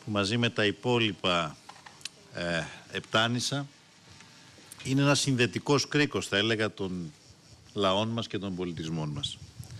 που μαζί με τα υπόλοιπα επτάνησα είναι ένας συνδετικός κρίκος, θα έλεγα, των λαών μας και των πολιτισμών μας.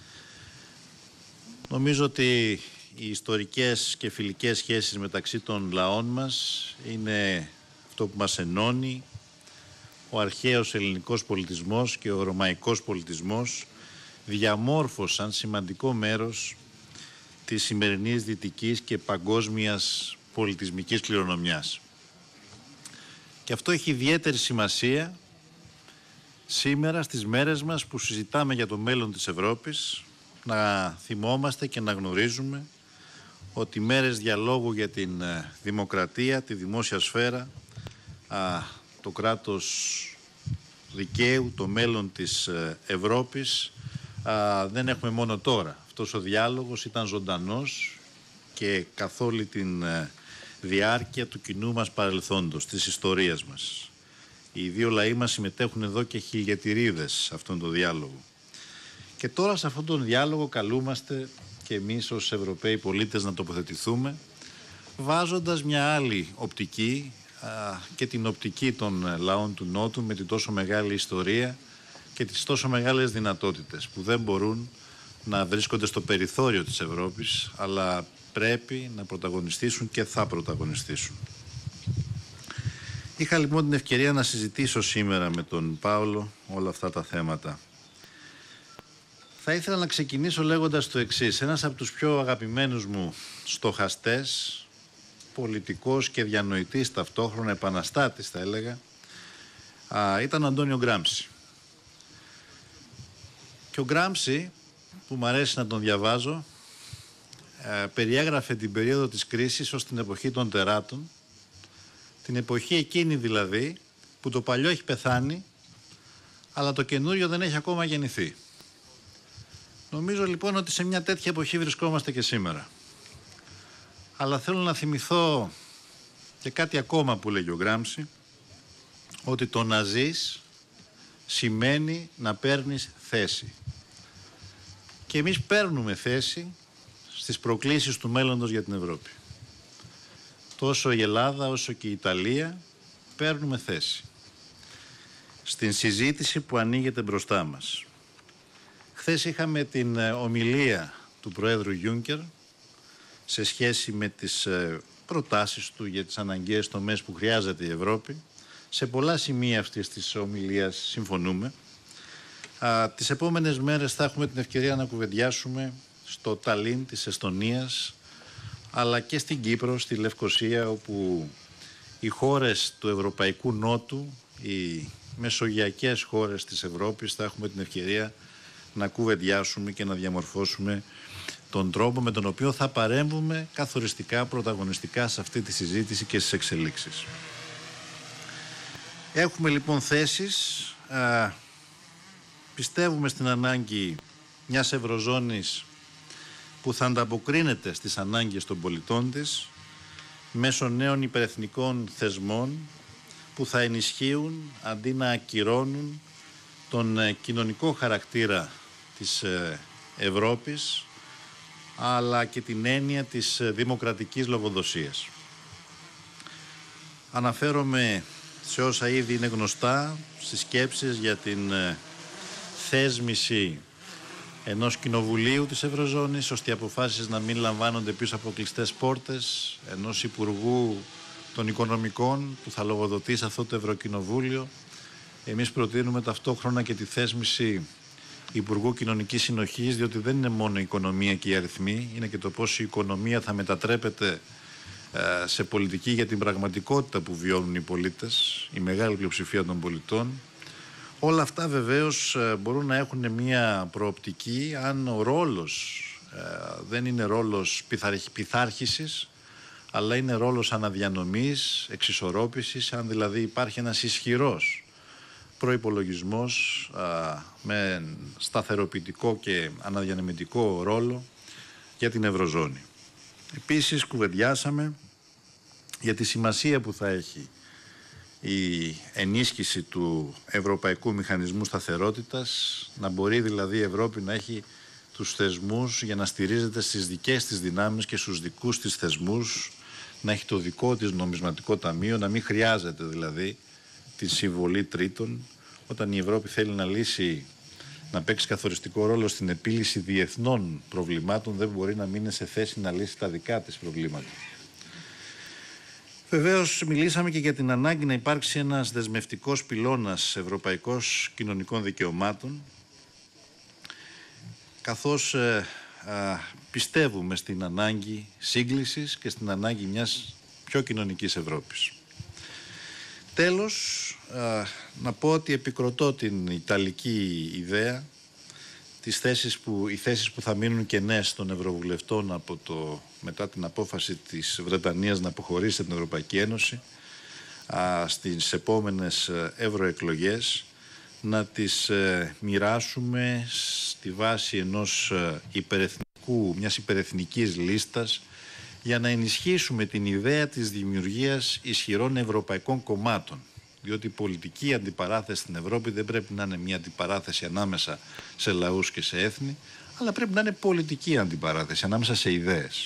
Νομίζω ότι οι ιστορικές και φιλικές σχέσεις μεταξύ των λαών μας είναι αυτό που μας ενώνει. Ο αρχαίος ελληνικός πολιτισμός και ο ρωμαϊκός πολιτισμός διαμόρφωσαν σημαντικό μέρος της σημερινής δυτικής και παγκόσμιας πολιτισμικής κληρονομιάς. Και αυτό έχει ιδιαίτερη σημασία σήμερα στις μέρες μας που συζητάμε για το μέλλον της Ευρώπης, να θυμόμαστε και να γνωρίζουμε ότι μέρες διαλόγου για την δημοκρατία, τη δημόσια σφαίρα, το κράτος δικαίου, το μέλλον της Ευρώπης δεν έχουμε μόνο τώρα. Αυτός ο διάλογος ήταν ζωντανός και καθ' όλη την διάρκεια του κοινού μας παρελθόντος, της ιστορίας μας. Οι δύο λαοί μας συμμετέχουν εδώ και χιλιετηρίδες σε αυτόν τον διάλογο. Και τώρα σε αυτόν τον διάλογο καλούμαστε και εμείς ως Ευρωπαίοι πολίτες να τοποθετηθούμε, βάζοντας μια άλλη οπτική και την οπτική των λαών του Νότου με την τόσο μεγάλη ιστορία και τις τόσο μεγάλες δυνατότητες που δεν μπορούν να βρίσκονται στο περιθώριο της Ευρώπης, αλλά πρέπει να πρωταγωνιστήσουν και θα πρωταγωνιστήσουν. Είχα λοιπόν την ευκαιρία να συζητήσω σήμερα με τον Πάολο όλα αυτά τα θέματα. Θα ήθελα να ξεκινήσω λέγοντας το εξής. Ένας από τους πιο αγαπημένους μου στοχαστές, πολιτικός και διανοητής ταυτόχρονα, επαναστάτης θα έλεγα, ήταν ο Αντώνιο Γκράμψη. Και ο Γκράμψη, που μου αρέσει να τον διαβάζω, περιέγραφε την περίοδο της κρίσης ως την εποχή των τεράτων, την εποχή εκείνη δηλαδή που το παλιό έχει πεθάνει, αλλά το καινούριο δεν έχει ακόμα γεννηθεί. Νομίζω λοιπόν ότι σε μια τέτοια εποχή βρισκόμαστε και σήμερα. Αλλά θέλω να θυμηθώ και κάτι ακόμα που λέγει ο Γκράμψη, ότι το να ζεις σημαίνει να παίρνεις θέση. Και εμείς παίρνουμε θέση στις προκλήσεις του μέλλοντος για την Ευρώπη. Τόσο η Ελλάδα όσο και η Ιταλία παίρνουμε θέση στην συζήτηση που ανοίγεται μπροστά μας. Χθες είχαμε την ομιλία του Προέδρου Γιούνκερ σε σχέση με τις προτάσεις του για τις αναγκαίες τομές που χρειάζεται η Ευρώπη. Σε πολλά σημεία αυτής της ομιλίας συμφωνούμε. Τις επόμενες μέρες θα έχουμε την ευκαιρία να κουβεντιάσουμε στο Ταλίν της Εστονίας, αλλά και στην Κύπρο, στη Λευκοσία, όπου οι χώρες του Ευρωπαϊκού Νότου, οι μεσογειακές χώρες της Ευρώπης, θα έχουμε την ευκαιρία να κουβεντιάσουμε και να διαμορφώσουμε τον τρόπο με τον οποίο θα παρέμβουμε καθοριστικά, πρωταγωνιστικά σε αυτή τη συζήτηση και στις εξελίξεις. Έχουμε λοιπόν θέσεις, πιστεύουμε στην ανάγκη μιας Ευρωζώνης που θα ανταποκρίνεται στις ανάγκες των πολιτών της μέσω νέων υπερεθνικών θεσμών που θα ενισχύουν αντί να ακυρώνουν τον κοινωνικό χαρακτήρα της Ευρώπης, αλλά και την έννοια της δημοκρατικής λογοδοσίας. Αναφέρομαι σε όσα ήδη είναι γνωστά, στις σκέψεις για την θέσμηση ενός κοινοβουλίου της Ευρωζώνης, ώστε οι αποφάσεις να μην λαμβάνονται πίσω από κλειστές πόρτες, ενός Υπουργού των Οικονομικών που θα λογοδοτεί σε αυτό το Ευρωκοινοβούλιο. Εμείς προτείνουμε ταυτόχρονα και τη θέσμηση Υπουργού Κοινωνικής Συνοχής, διότι δεν είναι μόνο η οικονομία και οι αριθμοί, είναι και το πώς η οικονομία θα μετατρέπεται σε πολιτική για την πραγματικότητα που βιώνουν οι πολίτες, η μεγάλη πλειοψηφία των πολιτών. Όλα αυτά βεβαίως μπορούν να έχουν μια προοπτική αν ο ρόλος δεν είναι ρόλος πειθάρχησης, αλλά είναι ρόλος αναδιανομής, εξισορρόπησης, αν δηλαδή υπάρχει ένας ισχυρός προϋπολογισμός με σταθεροποιητικό και αναδιανεμητικό ρόλο για την Ευρωζώνη. Επίσης κουβεντιάσαμε για τη σημασία που θα έχει η ενίσχυση του Ευρωπαϊκού Μηχανισμού Σταθερότητας, να μπορεί δηλαδή η Ευρώπη να έχει τους θεσμούς για να στηρίζεται στις δικές της δυνάμεις και στους δικούς της θεσμούς, να έχει το δικό της νομισματικό ταμείο, να μην χρειάζεται δηλαδή τη συμβολή τρίτων, όταν η Ευρώπη θέλει να παίξει καθοριστικό ρόλο στην επίλυση διεθνών προβλημάτων, δεν μπορεί να μην είναι σε θέση να λύσει τα δικά της προβλήματα. Βεβαίως μιλήσαμε και για την ανάγκη να υπάρξει ένας δεσμευτικός πυλώνας ευρωπαϊκός κοινωνικών δικαιωμάτων, καθώς πιστεύουμε στην ανάγκη σύγκλησης και στην ανάγκη μιας πιο κοινωνικής Ευρώπης. Τέλος, να πω ότι επικροτώ την ιταλική ιδέα, οι θέσεις που θα μείνουν κενές των Ευρωβουλευτών μετά την απόφαση της Βρετανίας να αποχωρήσει από την Ευρωπαϊκή Ένωση στις επόμενες ευρωεκλογές, να τις μοιράσουμε στη βάση μιας υπερεθνικής λίστας, για να ενισχύσουμε την ιδέα της δημιουργίας ισχυρών ευρωπαϊκών κομμάτων. Διότι η πολιτική αντιπαράθεση στην Ευρώπη δεν πρέπει να είναι μια αντιπαράθεση ανάμεσα σε λαούς και σε έθνη, αλλά πρέπει να είναι πολιτική αντιπαράθεση ανάμεσα σε ιδέες.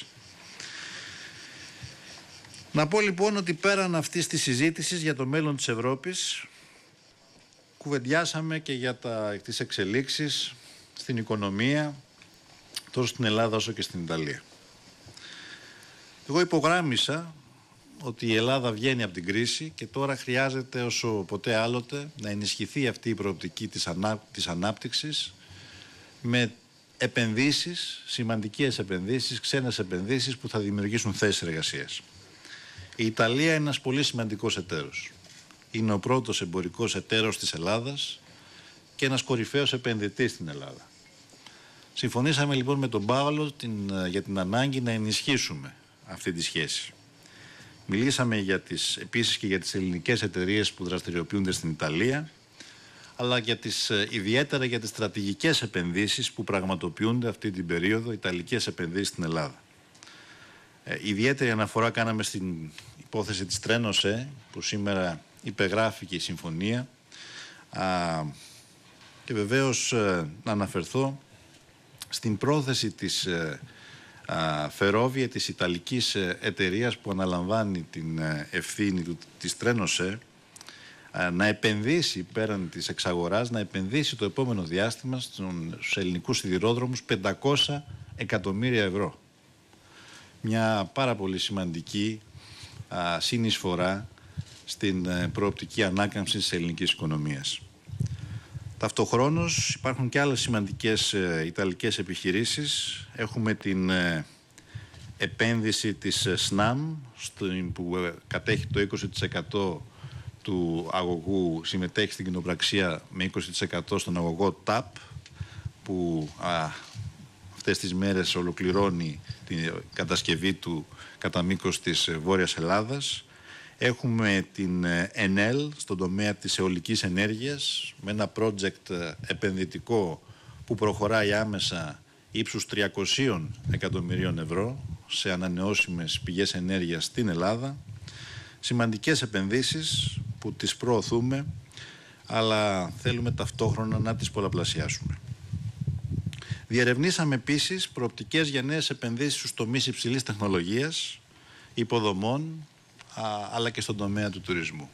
Να πω λοιπόν ότι πέραν αυτής της συζήτησης για το μέλλον της Ευρώπης, κουβεντιάσαμε και για τις εξελίξεις στην οικονομία, τόσο στην Ελλάδα όσο και στην Ιταλία. Εγώ υπογράμμισα ότι η Ελλάδα βγαίνει από την κρίση και τώρα χρειάζεται όσο ποτέ άλλοτε να ενισχυθεί αυτή η προοπτική της ανάπτυξης με επενδύσεις, σημαντικές επενδύσεις, ξένες επενδύσεις που θα δημιουργήσουν θέσεις εργασίας. Η Ιταλία είναι ένας πολύ σημαντικός εταίρος. Είναι ο πρώτος εμπορικός εταίρος της Ελλάδας και ένας κορυφαίος επενδυτής στην Ελλάδα. Συμφωνήσαμε λοιπόν με τον Πάολο για την ανάγκη να ενισχύσουμε αυτή τη σχέση. Μιλήσαμε επίσης και για τις ελληνικές εταιρείες που δραστηριοποιούνται στην Ιταλία, αλλά ιδιαίτερα για τις στρατηγικές επενδύσεις που πραγματοποιούνται αυτή την περίοδο, ιταλικές επενδύσεις στην Ελλάδα. Ιδιαίτερη αναφορά κάναμε στην υπόθεση της Τρένοσέ, που σήμερα υπεγράφηκε η συμφωνία, και βεβαίως να αναφερθώ στην πρόθεση της Φερόβια, της Ιταλικής εταιρείας που αναλαμβάνει την ευθύνη της Τρένοσέ, να επενδύσει πέραν της εξαγοράς, να επενδύσει το επόμενο διάστημα στους ελληνικούς σιδηρόδρομους 500 εκατομμύρια ευρώ. Μια πάρα πολύ σημαντική συνεισφορά στην προοπτική ανάκαμψη της ελληνικής οικονομίας. Ταυτοχρόνως υπάρχουν και άλλες σημαντικές ιταλικές επιχειρήσεις. Έχουμε την επένδυση της ΣΝΑΜ που κατέχει το 20% του αγωγού, συμμετέχει στην κοινοπραξία με 20% στον αγωγό TAP, που αυτές τις μέρες ολοκληρώνει την κατασκευή του κατά μήκος της Βόρειας Ελλάδας. Έχουμε την ΕΝΕΛ στον τομέα της αιωλικής ενέργειας με ένα project επενδυτικό που προχωράει άμεσα ύψους 300 εκατομμυρίων ευρώ σε ανανεώσιμες πηγές ενέργειας στην Ελλάδα. Σημαντικές επενδύσεις που τις προωθούμε, αλλά θέλουμε ταυτόχρονα να τις πολλαπλασιάσουμε. Διερευνήσαμε επίσης προοπτικές για νέες επενδύσεις στους τομείς υψηλής τεχνολογίας, υποδομών, αλλά και στον τομέα του τουρισμού.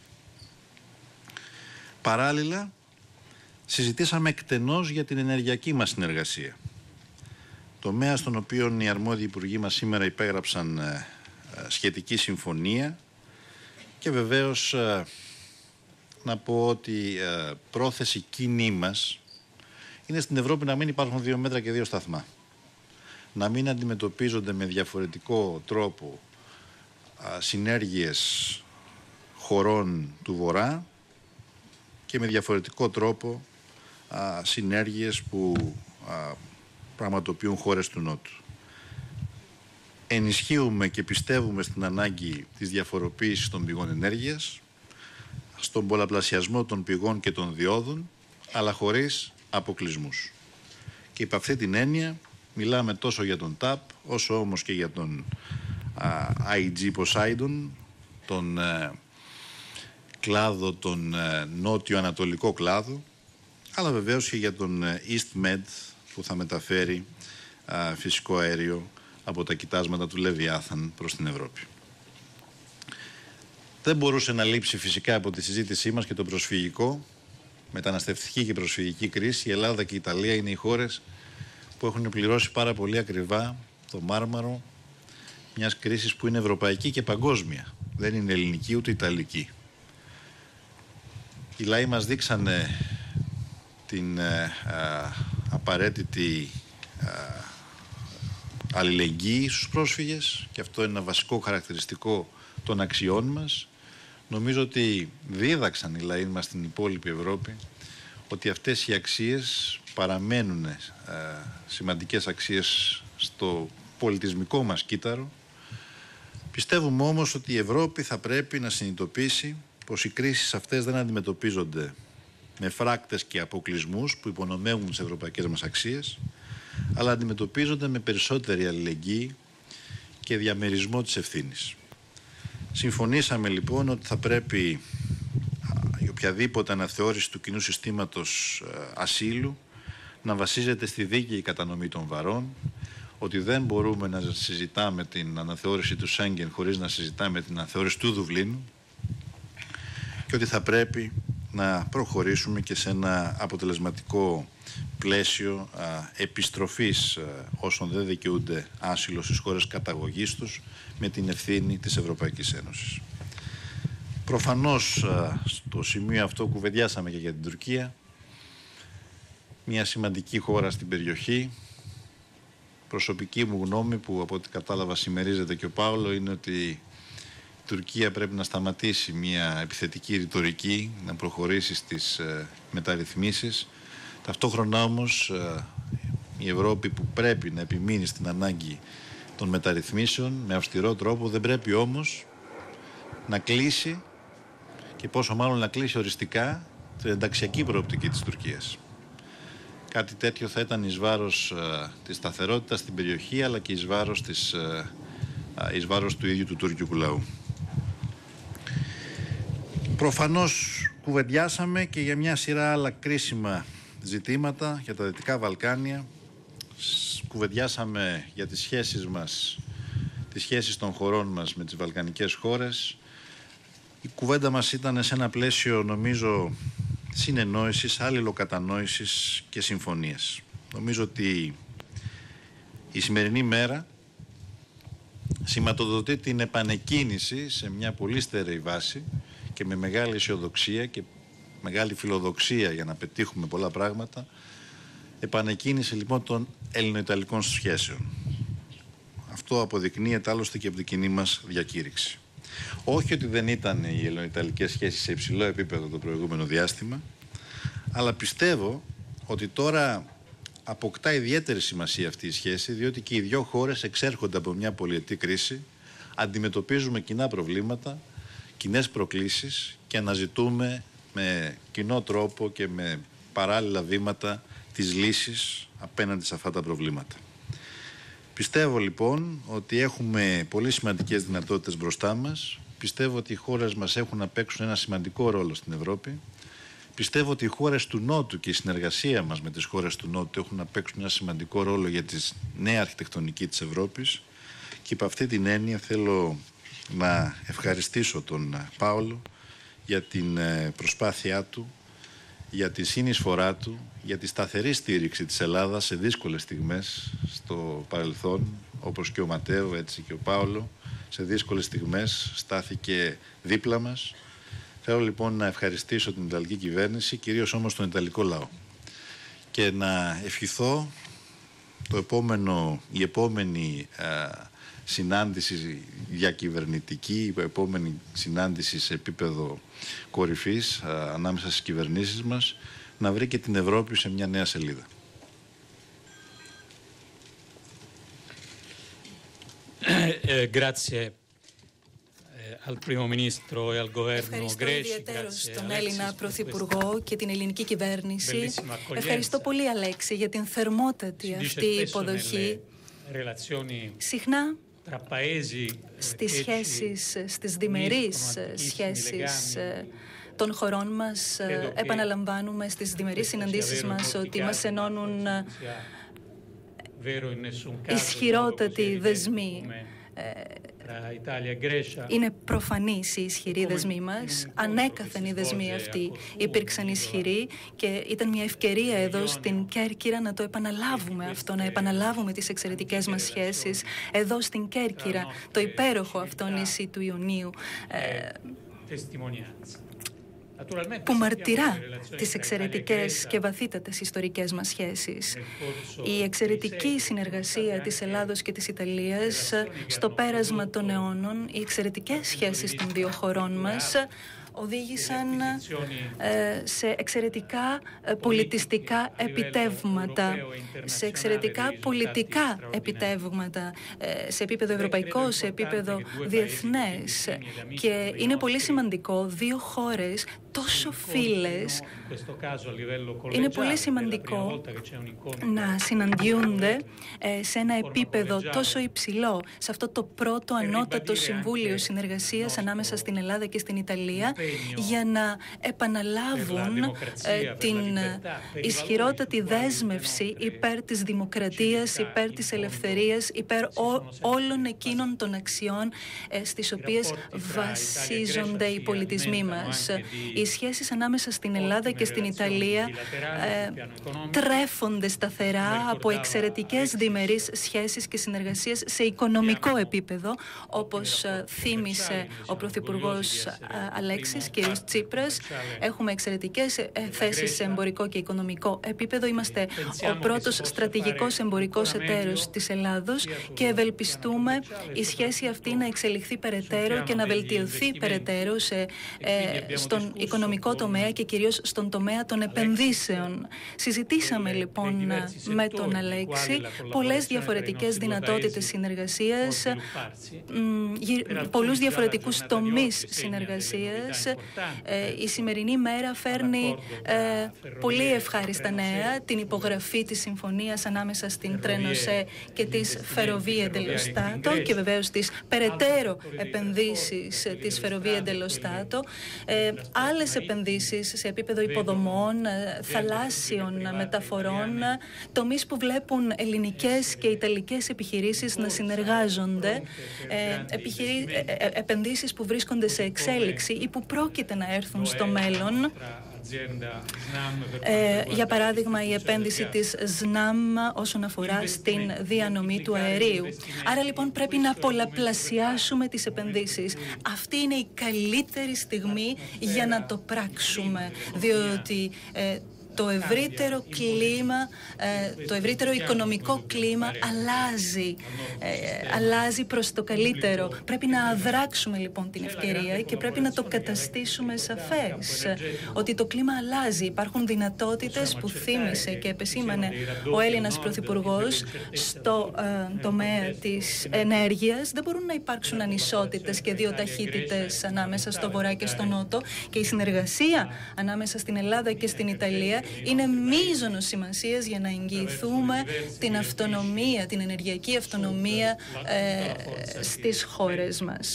Παράλληλα, συζητήσαμε εκτενώς για την ενεργειακή μας συνεργασία. Τομέα στον οποίο οι αρμόδιοι υπουργοί μας σήμερα υπέγραψαν σχετική συμφωνία και βεβαίως να πω ότι πρόθεση κοινή μας είναι στην Ευρώπη να μην υπάρχουν 2 μέτρα και 2 σταθμά. Να μην αντιμετωπίζονται με διαφορετικό τρόπο συνέργειες χωρών του Βορρά και με διαφορετικό τρόπο συνέργειες που πραγματοποιούν χώρες του Νότου. Ενισχύουμε και πιστεύουμε στην ανάγκη της διαφοροποίησης των πηγών ενέργειας, στον πολλαπλασιασμό των πηγών και των διόδων, αλλά χωρίς αποκλεισμούς. Και υπ' αυτή την έννοια μιλάμε τόσο για τον TAP, όσο όμως και για τον IG Poseidon, τον κλάδο, τον νότιο-ανατολικό κλάδο, αλλά βεβαίως και για τον EastMed που θα μεταφέρει φυσικό αέριο από τα κοιτάσματα του Λεβιάθαν προς την Ευρώπη. Δεν μπορούσε να λείψει φυσικά από τη συζήτησή μας και το προσφυγικό, μεταναστευτική και προσφυγική κρίση. Η Ελλάδα και η Ιταλία είναι οι χώρες που έχουν πληρώσει πάρα πολύ ακριβά το μάρμαρο μιας κρίσης που είναι ευρωπαϊκή και παγκόσμια. Δεν είναι ελληνική ούτε ιταλική. Οι λαοί μας δείξανε την απαραίτητη αλληλεγγύη στους πρόσφυγες και αυτό είναι ένα βασικό χαρακτηριστικό των αξιών μας. Νομίζω ότι δίδαξαν οι λαοί μας στην υπόλοιπη Ευρώπη ότι αυτές οι αξίες παραμένουν σημαντικές αξίες στο πολιτισμικό μας κύτταρο. Πιστεύουμε όμως ότι η Ευρώπη θα πρέπει να συνειδητοποιήσει πως οι κρίσεις αυτές δεν αντιμετωπίζονται με φράκτες και αποκλεισμούς που υπονομεύουν τις ευρωπαϊκές μας αξίες, αλλά αντιμετωπίζονται με περισσότερη αλληλεγγύη και διαμερισμό της ευθύνης. Συμφωνήσαμε λοιπόν ότι θα πρέπει η οποιαδήποτε αναθεώρηση του κοινού συστήματος ασύλου να βασίζεται στη δίκαιη κατανομή των βαρών, ότι δεν μπορούμε να συζητάμε την αναθεώρηση του Σέγγεν χωρίς να συζητάμε την αναθεώρηση του Δουβλίνου και ότι θα πρέπει να προχωρήσουμε και σε ένα αποτελεσματικό πλαίσιο επιστροφής όσων δεν δικαιούνται άσυλο στις χώρες καταγωγής τους με την ευθύνη της Ευρωπαϊκής Ένωσης. Προφανώς στο σημείο αυτό κουβεντιάσαμε και για την Τουρκία, μια σημαντική χώρα στην περιοχή. Προσωπική μου γνώμη, που από ό,τι κατάλαβα συμμερίζεται και ο Πάολο, είναι ότι η Τουρκία πρέπει να σταματήσει μια επιθετική ρητορική, να προχωρήσει στις μεταρρυθμίσεις. Ταυτόχρονα όμως η Ευρώπη, που πρέπει να επιμείνει στην ανάγκη των μεταρρυθμίσεων με αυστηρό τρόπο, δεν πρέπει όμως να κλείσει, και πόσο μάλλον να κλείσει οριστικά, την ενταξιακή προοπτική της Τουρκίας. Κάτι τέτοιο θα ήταν εις βάρος της σταθερότητας στην περιοχή, αλλά και εις βάρος του ίδιου του τουρκικού λαού. Προφανώς κουβεντιάσαμε και για μια σειρά άλλα κρίσιμα ζητήματα για τα Δυτικά Βαλκάνια. Κουβεντιάσαμε για τις σχέσεις μας, τις σχέσεις των χωρών μας με τις βαλκανικές χώρες. Η κουβέντα μας ήταν σε ένα πλαίσιο, νομίζω, συνεννόησης, αλληλοκατανόησης και συμφωνίας. Νομίζω ότι η σημερινή μέρα σηματοδοτεί την επανεκκίνηση σε μια πολύ στέρεη βάση και με μεγάλη αισιοδοξία και μεγάλη φιλοδοξία για να πετύχουμε πολλά πράγματα, επανεκκίνηση λοιπόν των ελληνοϊταλικών σχέσεων. Αυτό αποδεικνύεται άλλωστε και από την κοινή μας διακήρυξη. Όχι ότι δεν ήταν οι ελληνοϊταλικές σχέσεις σε υψηλό επίπεδο το προηγούμενο διάστημα, αλλά πιστεύω ότι τώρα αποκτά ιδιαίτερη σημασία αυτή η σχέση, διότι και οι δύο χώρες εξέρχονται από μια πολυετή κρίση, αντιμετωπίζουμε κοινά προβλήματα, κοινές προκλήσεις και αναζητούμε με κοινό τρόπο και με παράλληλα βήματα τις λύσεις απέναντι σε αυτά τα προβλήματα. Πιστεύω λοιπόν ότι έχουμε πολύ σημαντικές δυνατότητες μπροστά μας. Πιστεύω ότι οι χώρες μας έχουν να παίξουν ένα σημαντικό ρόλο στην Ευρώπη. Πιστεύω ότι οι χώρες του Νότου και η συνεργασία μας με τις χώρες του Νότου έχουν να παίξουν ένα σημαντικό ρόλο για τη νέα αρχιτεκτονική της Ευρώπης. Και υπ' αυτή την έννοια θέλω να ευχαριστήσω τον Πάολο για την προσπάθειά του, για τη συνεισφορά του, για τη σταθερή στήριξη της Ελλάδας σε δύσκολες στιγμές στο παρελθόν, όπως και ο Ματέο, έτσι και ο Πάολο, σε δύσκολες στιγμές στάθηκε δίπλα μας. Θέλω λοιπόν να ευχαριστήσω την Ιταλική κυβέρνηση, κυρίως όμως τον Ιταλικό λαό, και να ευχηθώ η επόμενη συνάντηση διακυβερνητική, η επόμενη συνάντηση σε επίπεδο κορυφής ανάμεσα στις κυβερνήσεις μας, να βρει και την Ευρώπη σε μια νέα σελίδα. Ευχαριστώ ιδιαίτερως τον Έλληνα Πρωθυπουργό και την ελληνική κυβέρνηση. Ευχαριστώ πολύ, Αλέξη, για την θερμότατη αυτή υποδοχή. Συχνά στις σχέσεις, στις διμερείς σχέσεις των χωρών μας, επαναλαμβάνουμε στις διμερείς συναντήσεις μας ότι μας ενώνουν ισχυρότατοι δεσμοί. Είναι προφανής η ισχυρή δεσμή μας. Ανέκαθεν οι δεσμοί αυτοί υπήρξαν ισχυροί και ήταν μια ευκαιρία εδώ στην Κέρκυρα να το επαναλάβουμε αυτό, να επαναλάβουμε τις εξαιρετικές μας σχέσεις εδώ στην Κέρκυρα, το υπέροχο αυτό νησί του Ιωνίου, που μαρτυρά τις εξαιρετικές και βαθύτατες ιστορικές μας σχέσεις. Η εξαιρετική συνεργασία της Ελλάδος και της Ιταλίας στο πέρασμα των αιώνων, οι εξαιρετικές σχέσεις των δύο χωρών μας οδήγησαν σε εξαιρετικά πολιτιστικά επιτεύγματα, σε εξαιρετικά πολιτικά επιτεύγματα, σε επίπεδο ευρωπαϊκό, σε επίπεδο διεθνές. Και είναι πολύ σημαντικό δύο χώρες τόσο φίλες, είναι πολύ σημαντικό να συναντιούνται σε ένα επίπεδο τόσο υψηλό, σε αυτό το πρώτο ανώτατο Συμβούλιο Συνεργασίας ανάμεσα στην Ελλάδα και στην Ιταλία, για να επαναλάβουν την ισχυρότατη δέσμευση υπέρ της δημοκρατίας, υπέρ της ελευθερίας, υπέρ όλων εκείνων των αξιών στις οποίες βασίζονται οι πολιτισμοί μας. Οι σχέσεις ανάμεσα στην Ελλάδα και στην Ιταλία τρέφονται σταθερά από εξαιρετικές διμερείς σχέσεις και συνεργασίες σε οικονομικό επίπεδο, όπως θύμισε ο Πρωθυπουργός Αλέξης, κ. Τσίπρας. Έχουμε εξαιρετικές θέσεις σε εμπορικό και οικονομικό επίπεδο. Είμαστε ο πρώτος στρατηγικός εμπορικός εταίρος της Ελλάδος και ευελπιστούμε η σχέση αυτή να εξελιχθεί περαιτέρω και να βελτιωθεί περαιτέρω στον οικονομικό τομέα και κυρίως στον τομέα των επενδύσεων. Συζητήσαμε λοιπόν με τον Αλέξη πολλές διαφορετικές δυνατότητες συνεργασίας, πολλούς διαφορετικούς τομείς συνεργασίας. Η σημερινή μέρα φέρνει πολύ ευχάριστα νέα, την υπογραφή της συμφωνίας ανάμεσα στην Τρένοσέ και της Ferrovie dello Stato και βεβαίως τις περαιτέρω επενδύσεις της Ferrovie dello Stato, άλλες επενδύσεις σε επίπεδο υποδομών, θαλάσσιων μεταφορών, τομείς που βλέπουν ελληνικές και ιταλικές επιχειρήσεις να συνεργάζονται, επενδύσεις που βρίσκονται σε εξέλιξη ή που πρόκειται να έρθουν στο μέλλον. Για παράδειγμα, η επένδυση της ΣΝΑΜ όσον αφορά στην διανομή του αερίου. Άρα λοιπόν πρέπει να πολλαπλασιάσουμε τις επενδύσεις. Αυτή είναι η καλύτερη στιγμή για να το πράξουμε, διότι το ευρύτερο κλίμα, το ευρύτερο οικονομικό κλίμα αλλάζει προς το καλύτερο. Πρέπει να αδράξουμε λοιπόν την ευκαιρία και πρέπει να το καταστήσουμε σαφές ότι το κλίμα αλλάζει. Υπάρχουν δυνατότητες που θύμισε και επεσήμανε ο Έλληνας Πρωθυπουργός στο τομέα της ενέργειας. Δεν μπορούν να υπάρξουν ανισότητες και δύο ταχύτητες ανάμεσα στο Βορρά και στο Νότο, και η συνεργασία ανάμεσα στην Ελλάδα και στην Ιταλία είναι μείζωνος σημασίας για να εγγυηθούμε την αυτονομία, την ενεργειακή αυτονομία στις χώρες μας.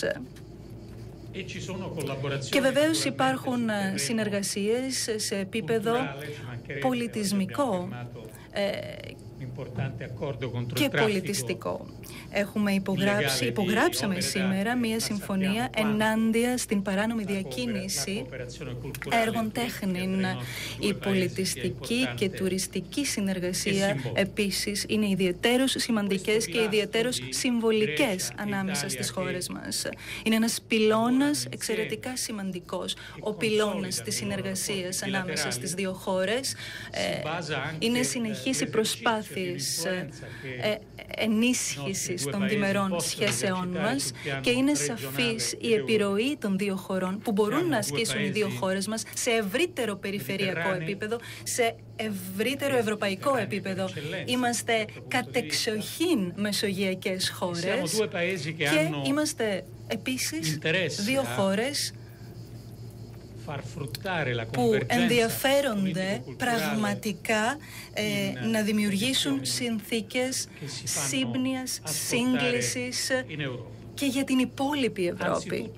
Και βεβαίως υπάρχουν συνεργασίες σε επίπεδο πολιτισμικό και πολιτιστικό. Υπογράψαμε σήμερα μία συμφωνία ενάντια στην παράνομη διακίνηση έργων τέχνην. Η πολιτιστική και τουριστική συνεργασία επίσης είναι ιδιαιτέρως σημαντικές και ιδιαιτέρως συμβολικές ανάμεσα στις χώρες μας. Είναι ένας πυλώνας εξαιρετικά σημαντικός, ο πυλώνας της συνεργασίας ανάμεσα στις δύο χώρες. Είναι συνεχής η προσπάθεια ενίσχυσης των διμερών σχέσεών μας και είναι σαφής η επιρροή των δύο χωρών που μπορούν να ασκήσουν οι δύο χώρες μας σε ευρύτερο περιφερειακό επίπεδο, σε ευρύτερο ευρωπαϊκό επίπεδο. Είμαστε κατεξοχήν μεσογειακές χώρες και είμαστε επίσης δύο χώρες που ενδιαφέρονται πραγματικά να δημιουργήσουν συνθήκες σύμπνοιας, σύγκλησης και για την υπόλοιπη Ευρώπη.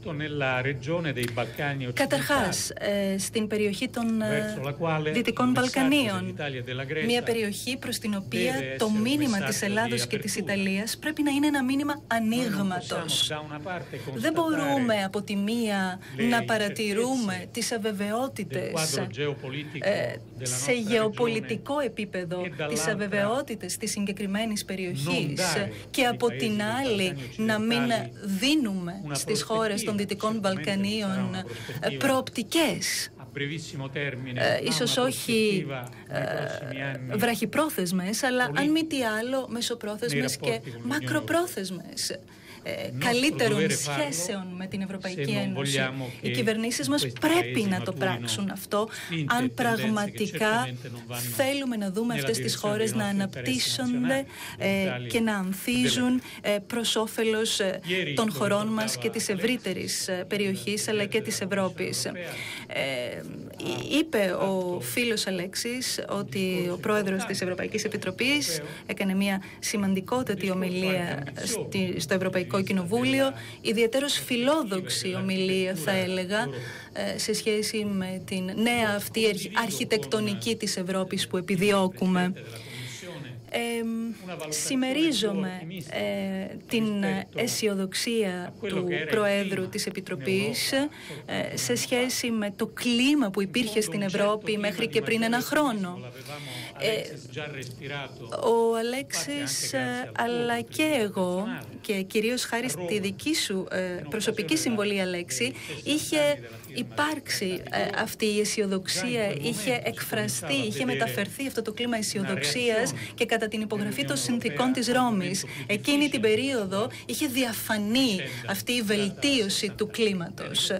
Καταρχάς, στην περιοχή των Δυτικών Βαλκανίων, μια περιοχή προς την οποία το μήνυμα της Ελλάδος και της Ιταλίας πρέπει να είναι ένα μήνυμα ανοίγματος. Δεν μπορούμε από τη μία να παρατηρούμε τις αβεβαιότητες σε γεωπολιτικό επίπεδο, τις αβεβαιότητες της συγκεκριμένης περιοχής και από την άλλη να μην δίνουμε στις χώρες των Δυτικών Βαλκανίων προοπτικές, ίσως όχι βραχυπρόθεσμες, αλλά αν μη τι άλλο μεσοπρόθεσμες και μακροπρόθεσμες, καλύτερων σχέσεων με την Ευρωπαϊκή Ένωση. Οι κυβερνήσεις μας πρέπει να το πράξουν αυτό, αν πραγματικά θέλουμε να δούμε αυτές τις χώρες να αναπτύσσονται και να ανθίζουν προς όφελος των χωρών μας και της ευρύτερης περιοχής, αλλά και της Ευρώπης. Είπε ο φίλος Αλέξης ότι ο πρόεδρος της Ευρωπαϊκής Επιτροπής έκανε μια σημαντικότατη ομιλία στο Ευρωπαϊκό Κοινοβούλιο, ιδιαίτερος φιλόδοξη ομιλία θα έλεγα, σε σχέση με την νέα αυτή αρχιτεκτονική της Ευρώπης που επιδιώκουμε. Συμμερίζομαι την αισιοδοξία του Προέδρου της Επιτροπής σε σχέση με το κλίμα που υπήρχε στην Ευρώπη μέχρι και πριν ένα χρόνο. Ο Αλέξης αλλά και εγώ, και κυρίως χάρη στη δική σου προσωπική συμβολή, Αλέξη, είχε υπάρξει αυτή η αισιοδοξία, είχε εκφραστεί, είχε μεταφερθεί αυτό το κλίμα αισιοδοξίας και κατά την υπογραφή των συνθηκών της Ρώμης. Εκείνη την περίοδο είχε διαφανεί αυτή η βελτίωση του κλίματος.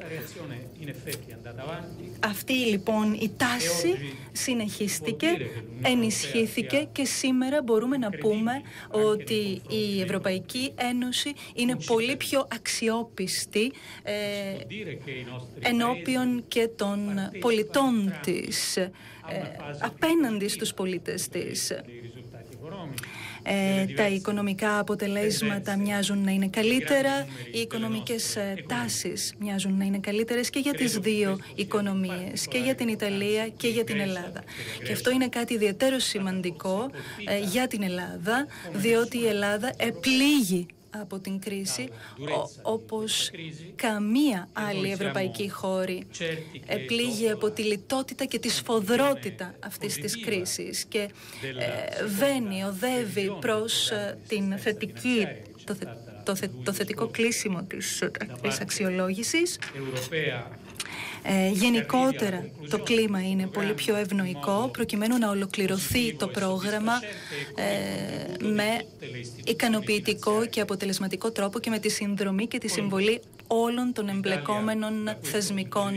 Αυτή λοιπόν η τάση συνεχίστηκε, ενισχύθηκε και σήμερα μπορούμε να πούμε ότι η Ευρωπαϊκή Ένωση είναι πολύ πιο αξιόπιστη ενώπιον και των πολιτών της, απέναντι στους πολίτες της. Τα οικονομικά αποτελέσματα μοιάζουν να είναι καλύτερα, οι οικονομικές τάσεις μοιάζουν να είναι καλύτερες και για τις δύο οικονομίες, και για την Ιταλία και για την Ελλάδα. Και αυτό είναι κάτι ιδιαίτερο σημαντικό για την Ελλάδα, διότι η Ελλάδα επλήγει από την κρίση όπως καμία άλλη ευρωπαϊκή χώρη επλήγει από τη λιτότητα και τη σφοδρότητα αυτής της κρίσης και οδεύει προς την θετική, το θετικό κλείσιμο της αξιολόγησης. Γενικότερα το κλίμα είναι πολύ πιο ευνοϊκό προκειμένου να ολοκληρωθεί το πρόγραμμα με ικανοποιητικό και αποτελεσματικό τρόπο και με τη συνδρομή και τη συμβολή όλων των εμπλεκόμενων θεσμικών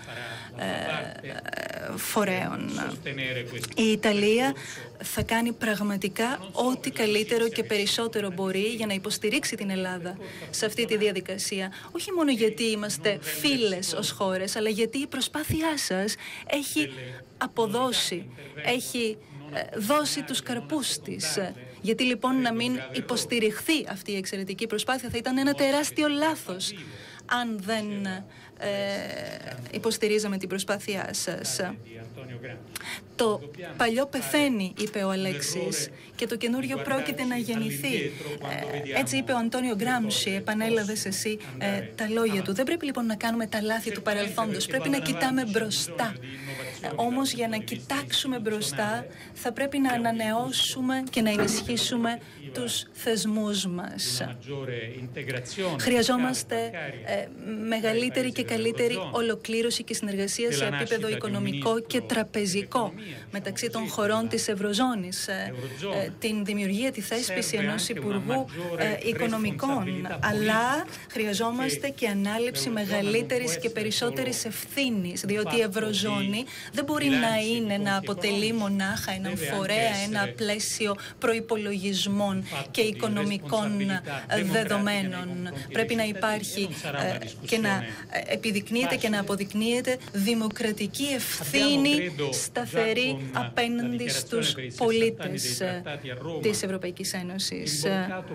φορέων. Η Ιταλία θα κάνει πραγματικά ό,τι καλύτερο και περισσότερο μπορεί για να υποστηρίξει την Ελλάδα σε αυτή τη διαδικασία. Όχι μόνο γιατί είμαστε φίλες ως χώρες, αλλά γιατί η προσπάθειά σας έχει αποδώσει, έχει δώσει τους καρπούς της. Γιατί λοιπόν να μην υποστηριχθεί αυτή η εξαιρετική προσπάθεια? Θα ήταν ένα τεράστιο λάθος αν δεν υποστηρίζαμε την προσπάθειά σας. Το παλιό πεθαίνει, είπε ο Αλέξης, και το καινούριο πρόκειται να γεννηθεί. Έτσι είπε ο Αντώνιο Γκράμσι, επανέλαβες εσύ τα λόγια του. Δεν πρέπει λοιπόν να κάνουμε τα λάθη του παρελθόντος, πρέπει να κοιτάμε μπροστά. Όμως για να κοιτάξουμε μπροστά θα πρέπει να ανανεώσουμε και να ενισχύσουμε τους θεσμούς μας. Χρειαζόμαστε μεγαλύτερη και καλύτερη ολοκλήρωση και συνεργασία σε επίπεδο οικονομικό και τραπεζικό μεταξύ των χωρών της Ευρωζώνης, την δημιουργία, τη θέσπιση ενός Υπουργού Οικονομικών, αλλά χρειαζόμαστε και ανάληψη μεγαλύτερης και περισσότερης ευθύνης, διότι η Ευρωζώνη δεν μπορεί να είναι να αποτελεί μονάχα έναν φορέα, ένα πλαίσιο προϋπολογισμών και οικονομικών δεδομένων. Πρέπει να υπάρχει και να επιδεικνύεται και να αποδεικνύεται δημοκρατική ευθύνη σταθερή απέναντι στους πολίτες της Ευρωπαϊκής Ένωσης.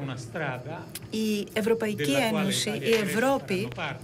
Η Ευρωπαϊκή Ένωση, η Ευρώπη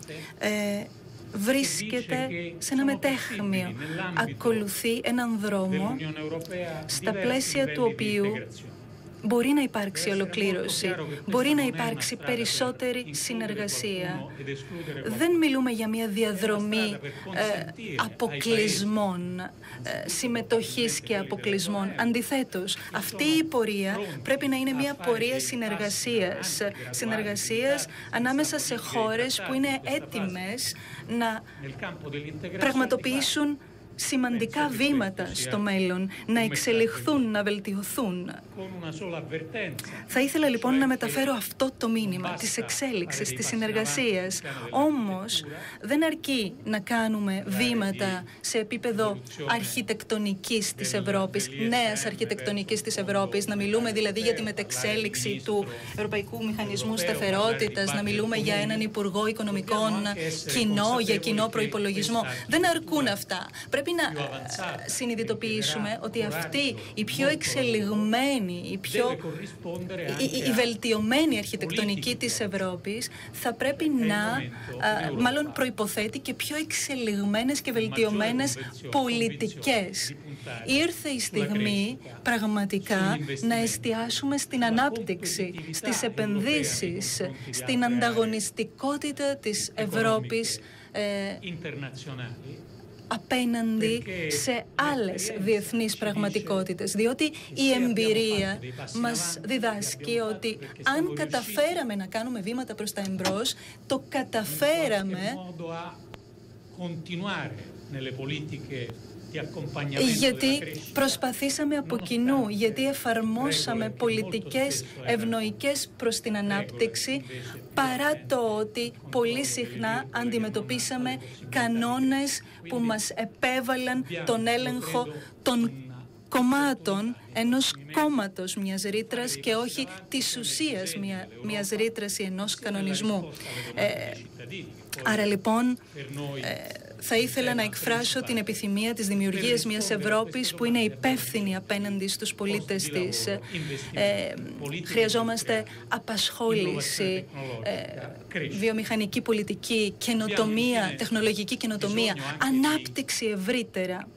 βρίσκεται σε ένα μετέχμιο. Ακολουθεί έναν δρόμο στα πλαίσια του οποίου μπορεί να υπάρξει ολοκλήρωση, μπορεί να υπάρξει περισσότερη συνεργασία. Δεν μιλούμε για μια διαδρομή αποκλεισμών, συμμετοχής και αποκλεισμών. Αντιθέτως, αυτή η πορεία πρέπει να είναι μια πορεία συνεργασίας ανάμεσα σε χώρες που είναι έτοιμες να πραγματοποιήσουν σημαντικά βήματα στο μέλλον, να εξελιχθούν, να βελτιωθούν. Θα ήθελα λοιπόν να μεταφέρω αυτό το μήνυμα της εξέλιξης, της συνεργασίας. Όμως δεν αρκεί να κάνουμε βήματα σε επίπεδο αρχιτεκτονικής της Ευρώπης, νέας αρχιτεκτονικής της Ευρώπης, να μιλούμε δηλαδή για τη μετεξέλιξη του Ευρωπαϊκού Μηχανισμού Σταθερότητας, να μιλούμε για έναν Υπουργό Οικονομικών κοινό, για κοινό προϋπολογισμό. Δεν αρκούν αυτά. Πρέπει να συνειδητοποιήσουμε ότι αυτή η πιο εξελιγμένη, η βελτιωμένη αρχιτεκτονική της Ευρώπης θα πρέπει να, μάλλον προϋποθέτει και πιο εξελιγμένες και βελτιωμένες πολιτικές. Ήρθε η στιγμή πραγματικά να εστιάσουμε στην ανάπτυξη, στις επενδύσεις, στην ανταγωνιστικότητα της Ευρώπης απέναντι σε άλλες διεθνείς πραγματικότητες. Διότι η εμπειρία μας διδάσκει ότι αν καταφέραμε να κάνουμε βήματα προς τα εμπρός, το καταφέραμε γιατί προσπαθήσαμε από κοινού, γιατί εφαρμόσαμε πολιτικές ευνοϊκές προς την ανάπτυξη, παρά το ότι πολύ συχνά αντιμετωπίσαμε κανόνες που μας επέβαλαν τον έλεγχο των κομμάτων ενός κόμματος, μιας ρήτρας και όχι της ουσίας μιας ρήτρας ή ενός κανονισμού. Άρα λοιπόν θα ήθελα να εκφράσω την επιθυμία της δημιουργίας μιας Ευρώπης που είναι υπεύθυνη απέναντι στους πολίτες της. Χρειαζόμαστε απασχόληση, βιομηχανική πολιτική, καινοτομία, τεχνολογική καινοτομία, ανάπτυξη ευρύτερα.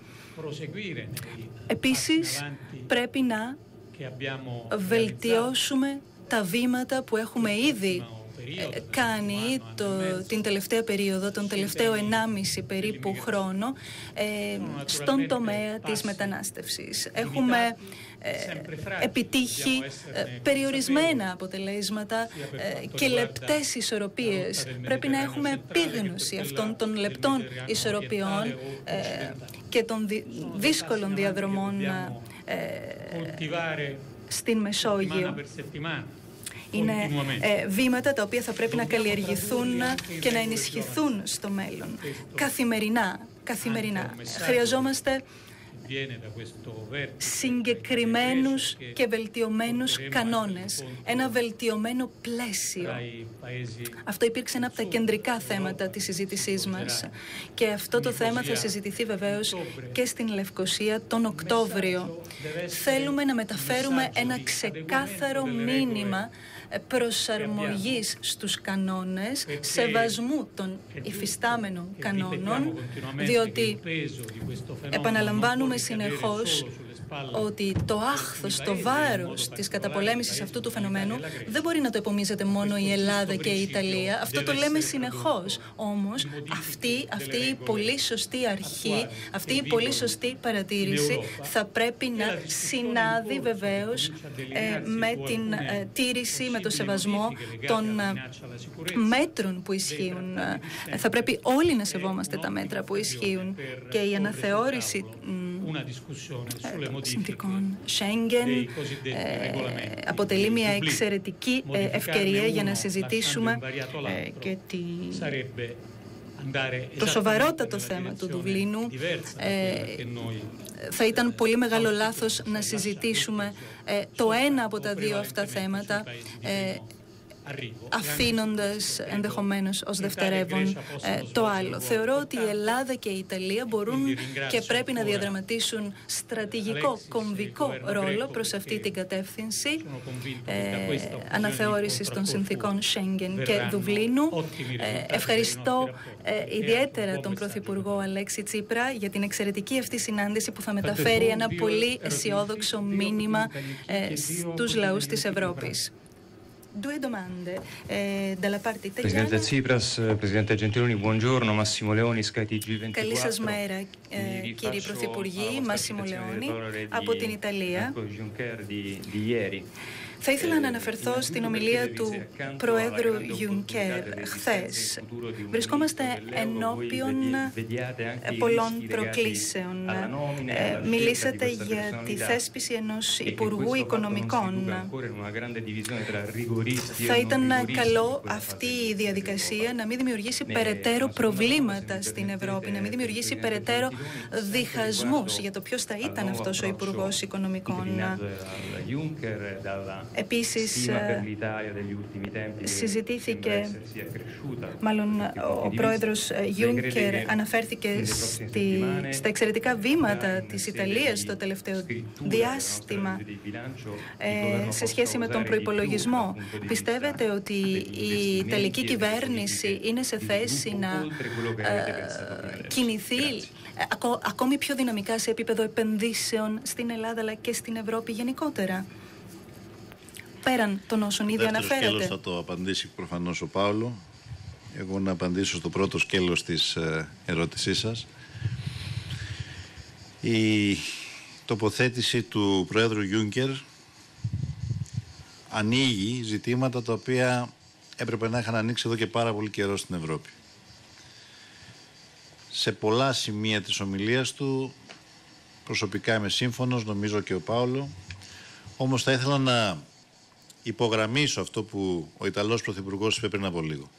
Επίσης, πρέπει να βελτιώσουμε τα βήματα που έχουμε ήδη κάνει την τελευταία περίοδο, τον τελευταίο 1,5 περίπου χρόνο, στον τομέα της μετανάστευσης. Έχουμε επιτύχει περιορισμένα αποτελέσματα και λεπτές ισορροπίες. Πρέπει να έχουμε επίγνωση αυτών των λεπτών ισορροπιών και των δύσκολων διαδρομών στην Μεσόγειο. Είναι βήματα τα οποία θα πρέπει να καλλιεργηθούν και να ενισχυθούν στο μέλλον. Καθημερινά. Χρειαζόμαστε συγκεκριμένους και βελτιωμένους κανόνες, ένα βελτιωμένο πλαίσιο. Αυτό υπήρξε ένα από τα κεντρικά θέματα της συζήτησής μας και αυτό το θέμα θα συζητηθεί βεβαίως και στην Λευκοσία τον Οκτώβριο. Θέλουμε να μεταφέρουμε ένα ξεκάθαρο μήνυμα προσαρμογής στους κανόνες, σεβασμού των υφιστάμενων κανόνων, διότι επαναλαμβάνουμε συνεχώς ότι το άχθος, το βάρος της καταπολέμησης αυτού του φαινομένου δεν μπορεί να το επομίζεται μόνο η Ελλάδα και η Ιταλία. Αυτό το λέμε συνεχώς. Όμως αυτή η πολύ σωστή αρχή, αυτή η πολύ σωστή παρατήρηση θα πρέπει να συνάδει βεβαίως με την τήρηση, με το σεβασμό των μέτρων που ισχύουν. Θα πρέπει όλοι να σεβόμαστε τα μέτρα που ισχύουν και η αναθεώρηση των συνθηκών Schengen αποτελεί μια εξαιρετική ευκαιρία για να συζητήσουμε και το σοβαρότατο θέμα του Δουβλίνου, θα ήταν πολύ μεγάλο λάθος να συζητήσουμε το ένα από τα δύο αυτά θέματα αφήνοντας ενδεχομένως ως δευτερεύον το άλλο. Θεωρώ ότι η Ελλάδα και η Ιταλία μπορούν και πρέπει να διαδραματίσουν στρατηγικό, κομβικό ρόλο προς αυτή την κατεύθυνση αναθεώρησης των συνθήκων Σέγγεν και Δουβλίνου. Ευχαριστώ ιδιαίτερα τον Πρωθυπουργό Αλέξη Τσίπρα για την εξαιρετική αυτή συνάντηση που θα μεταφέρει ένα πολύ αισιόδοξο μήνυμα στους λαούς της Ευρώπης. Due domande dalla parte italiana. Presidente Tsipras, Presidente Gentiloni, buongiorno. Massimo Leoni, Sky TG24. Καλή σας μέρα, κύριοι Πρωθυπουργοί. Μάσιμο Λεόνι από την Ιταλία. Θα ήθελα να αναφερθώ στην ομιλία του Προέδρου Juncker χθες. Βρισκόμαστε ενώπιον πολλών προκλήσεων. Μιλήσατε για τη θέσπιση ενός Υπουργού Οικονομικών. Θα ήταν καλό αυτή η διαδικασία να μην δημιουργήσει περαιτέρω προβλήματα στην Ευρώπη, να μην δημιουργήσει περαιτέρω διχασμούς για το ποιος θα ήταν αυτός ο Υπουργός Οικονομικών. Επίσης, συζητήθηκε, μάλλον ο πρόεδρος Juncker αναφέρθηκε στα εξαιρετικά βήματα της Ιταλίας το τελευταίο διάστημα σε σχέση με τον προϋπολογισμό. Πιστεύετε ότι η Ιταλική κυβέρνηση είναι σε θέση να κινηθεί ακόμη πιο δυναμικά σε επίπεδο επενδύσεων στην Ελλάδα αλλά και στην Ευρώπη γενικότερα, πέραν των όσων ήδη αναφέρατε? Σκέλος θα το απαντήσει προφανώς ο Πάολο. Εγώ να απαντήσω στο πρώτο σκέλος της ερώτησής σας. Η τοποθέτηση του Προέδρου Juncker ανοίγει ζητήματα τα οποία έπρεπε να είχαν ανοίξει εδώ και πάρα πολύ καιρό στην Ευρώπη. Σε πολλά σημεία της ομιλίας του προσωπικά είμαι σύμφωνος, νομίζω και ο Πάολο, όμως θα ήθελα να υπογραμμίσω αυτό που ο Ιταλός Πρωθυπουργός είπε πριν από λίγο.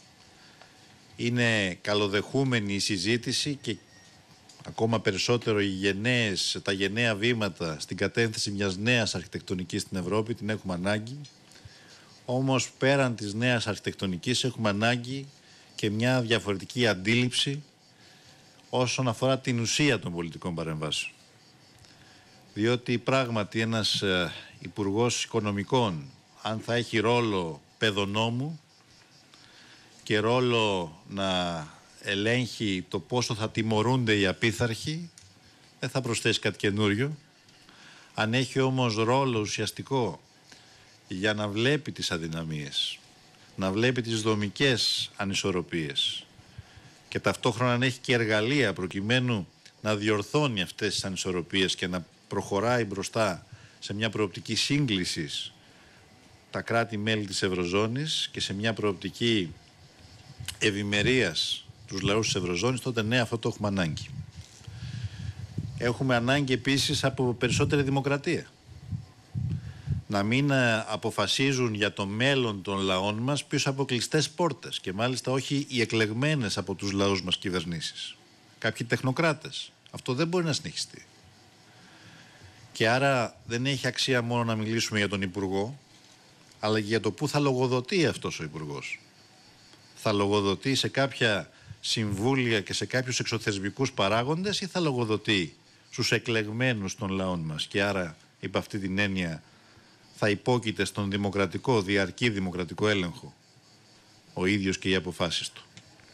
Είναι καλοδεχούμενη η συζήτηση και ακόμα περισσότερο τα γενναία βήματα στην κατεύθυνση μιας νέας αρχιτεκτονικής στην Ευρώπη, την έχουμε ανάγκη. Όμως πέραν της νέας αρχιτεκτονικής έχουμε ανάγκη και μια διαφορετική αντίληψη όσον αφορά την ουσία των πολιτικών παρεμβάσεων. Διότι πράγματι ένας Υπουργός Οικονομικών, αν θα έχει ρόλο παιδονόμου και ρόλο να ελέγχει το πόσο θα τιμωρούνται οι απίθαρχοι, δεν θα προσθέσει κάτι καινούριο. Αν έχει όμως ρόλο ουσιαστικό για να βλέπει τις αδυναμίες, να βλέπει τις δομικές ανισορροπίες και ταυτόχρονα να έχει και εργαλεία προκειμένου να διορθώνει αυτές τις ανισορροπίες και να προχωράει μπροστά σε μια προοπτική σύγκλησης τα κράτη-μέλη της Ευρωζώνης και σε μια προοπτική ευημερίας τους λαούς της Ευρωζώνης, τότε ναι, αυτό το έχουμε ανάγκη. Έχουμε ανάγκη επίσης από περισσότερη δημοκρατία. Να μην αποφασίζουν για το μέλλον των λαών μας πίσω από κλειστές πόρτες και μάλιστα όχι οι εκλεγμένες από τους λαούς μας κυβερνήσεις. Κάποιοι τεχνοκράτες. Αυτό δεν μπορεί να συνεχιστεί. Και άρα δεν έχει αξία μόνο να μιλήσουμε για τον Υπουργό, αλλά και για το πού θα λογοδοτεί αυτός ο Υπουργός. Θα λογοδοτεί σε κάποια συμβούλια και σε κάποιους εξωθεσμικούς παράγοντες ή θα λογοδοτεί στους εκλεγμένους των λαών μας και άρα υπ' αυτή την έννοια θα υπόκειται στον δημοκρατικό, διαρκή δημοκρατικό έλεγχο ο ίδιος και οι αποφάσεις του.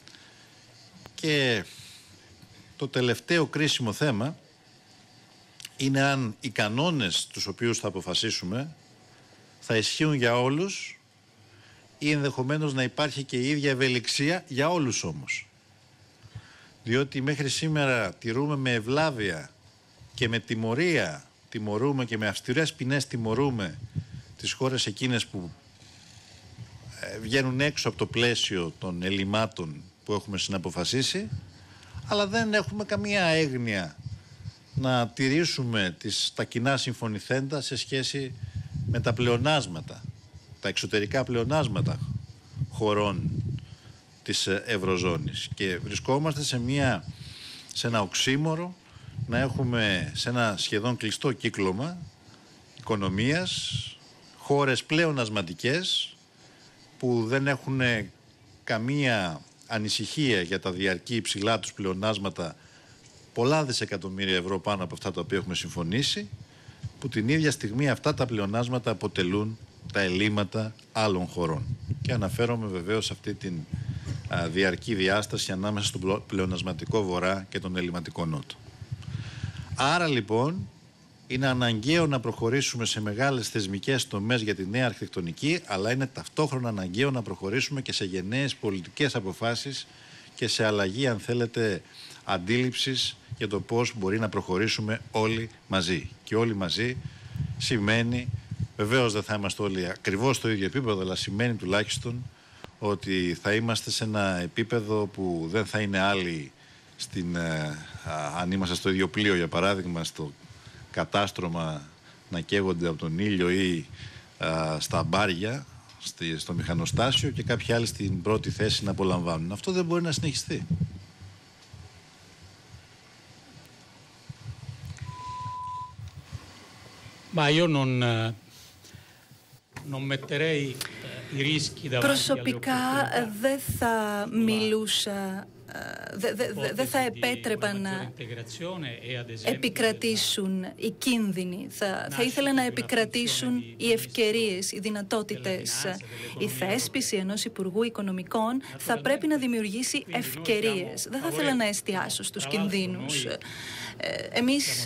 Και το τελευταίο κρίσιμο θέμα είναι αν οι κανόνες τους οποίους θα αποφασίσουμε θα ισχύουν για όλους ή ενδεχομένως να υπάρχει και η ίδια ευελιξία για όλους όμως. Διότι μέχρι σήμερα τηρούμε με ευλάβεια και με τιμωρία, τιμωρούμε και με αυστηρές ποινές τιμωρούμε τις χώρες εκείνες που βγαίνουν έξω από το πλαίσιο των ελλημάτων που έχουμε συναποφασίσει, αλλά δεν έχουμε καμία έγνοια να τηρήσουμε τα κοινά συμφωνηθέντα σε σχέση με τα πλεονάσματα, τα εξωτερικά πλεονάσματα χωρών της Ευρωζώνης. Και βρισκόμαστε σε ένα οξύμορο να έχουμε σε ένα σχεδόν κλειστό κύκλωμα οικονομίας, χώρες πλεονασματικές που δεν έχουν καμία ανησυχία για τα διαρκή υψηλά τους πλεονάσματα, πολλά δισεκατομμύρια ευρώ πάνω από αυτά τα οποία έχουμε συμφωνήσει, που την ίδια στιγμή αυτά τα πλεονάσματα αποτελούν τα ελλείμματα άλλων χωρών. Και αναφέρομαι βεβαίως σε αυτή την διαρκή διάσταση ανάμεσα στον πλεονασματικό βορρά και τον ελλειμματικό νότο. Άρα λοιπόν είναι αναγκαίο να προχωρήσουμε σε μεγάλες θεσμικές τομές για τη νέα αρχιτεκτονική, αλλά είναι ταυτόχρονα αναγκαίο να προχωρήσουμε και σε γενναίες πολιτικές αποφάσεις και σε αλλαγή, αν θέλετε, αντίληψης για το πώς μπορεί να προχωρήσουμε όλοι μαζί. Και όλοι μαζί σημαίνει, βεβαίως δεν θα είμαστε όλοι ακριβώς στο ίδιο επίπεδο, αλλά σημαίνει τουλάχιστον ότι θα είμαστε σε ένα επίπεδο που δεν θα είναι άλλοι αν είμαστε στο ίδιο πλοίο, για παράδειγμα, στο κατάστρωμα να καίγονται από τον ήλιο ή στα μπάρια, στο μηχανοστάσιο, και κάποιοι άλλοι στην πρώτη θέση να απολαμβάνουν. Αυτό δεν μπορεί να συνεχιστεί. Προσωπικά δεν θα μιλούσα, δεν θα επέτρεπα να επικρατήσουν οι κίνδυνοι. Θα ήθελα να επικρατήσουν οι ευκαιρίες, οι δυνατότητες. Η θέσπιση ενός Υπουργού Οικονομικών θα πρέπει να δημιουργήσει ευκαιρίες. Δεν θα ήθελα να εστιάσω στους κινδύνους. Εμείς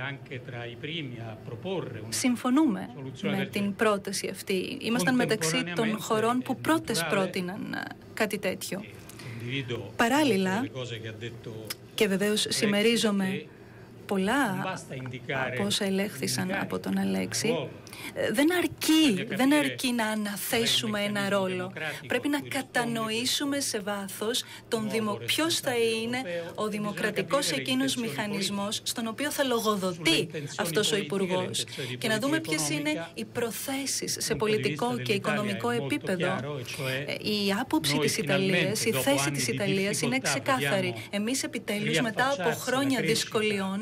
συμφωνούμε με την πρόταση αυτή. Ήμασταν μεταξύ των χωρών που πρώτες πρότειναν κάτι τέτοιο. Παράλληλα, και βεβαίως συμμερίζομαι πολλά από όσα ελέγχθησαν από τον Αλέξη, δεν αρκεί να αναθέσουμε ένα ρόλο. Πρέπει να κατανοήσουμε σε βάθος ποιος θα είναι ο δημοκρατικός εκείνος μηχανισμός στον οποίο θα λογοδοτεί αυτός ο Υπουργός, και να δούμε ποιες είναι οι προθέσεις σε πολιτικό και οικονομικό επίπεδο. Η άποψη της Ιταλίας, η θέση της Ιταλίας είναι ξεκάθαρη. Εμείς επιτέλους, μετά από χρόνια δυσκολιών,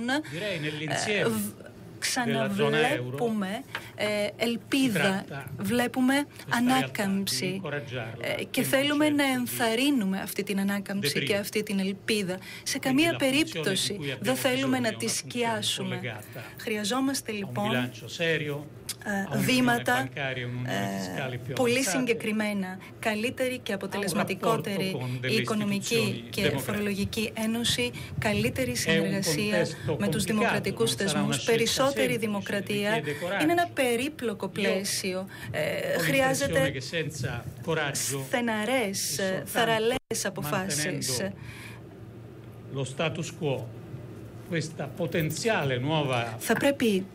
ξαναβλέπουμε ελπίδα, βλέπουμε ανάκαμψη, και θέλουμε να ενθαρρύνουμε αυτή την ανάκαμψη και αυτή την ελπίδα. Σε καμία περίπτωση δεν θέλουμε να τη σκιάσουμε. Χρειαζόμαστε λοιπόν βήματα πολύ συγκεκριμένα, καλύτερη και αποτελεσματικότερη οικονομική και φορολογική ένωση, καλύτερη συνεργασία με τους δημοκρατικούς θεσμούς, περισσότερη δημοκρατία. Είναι ένα περίπλοκο πλαίσιο. Χρειάζεται στεναρές, θαραλές αποφάσεις. Θα πρέπει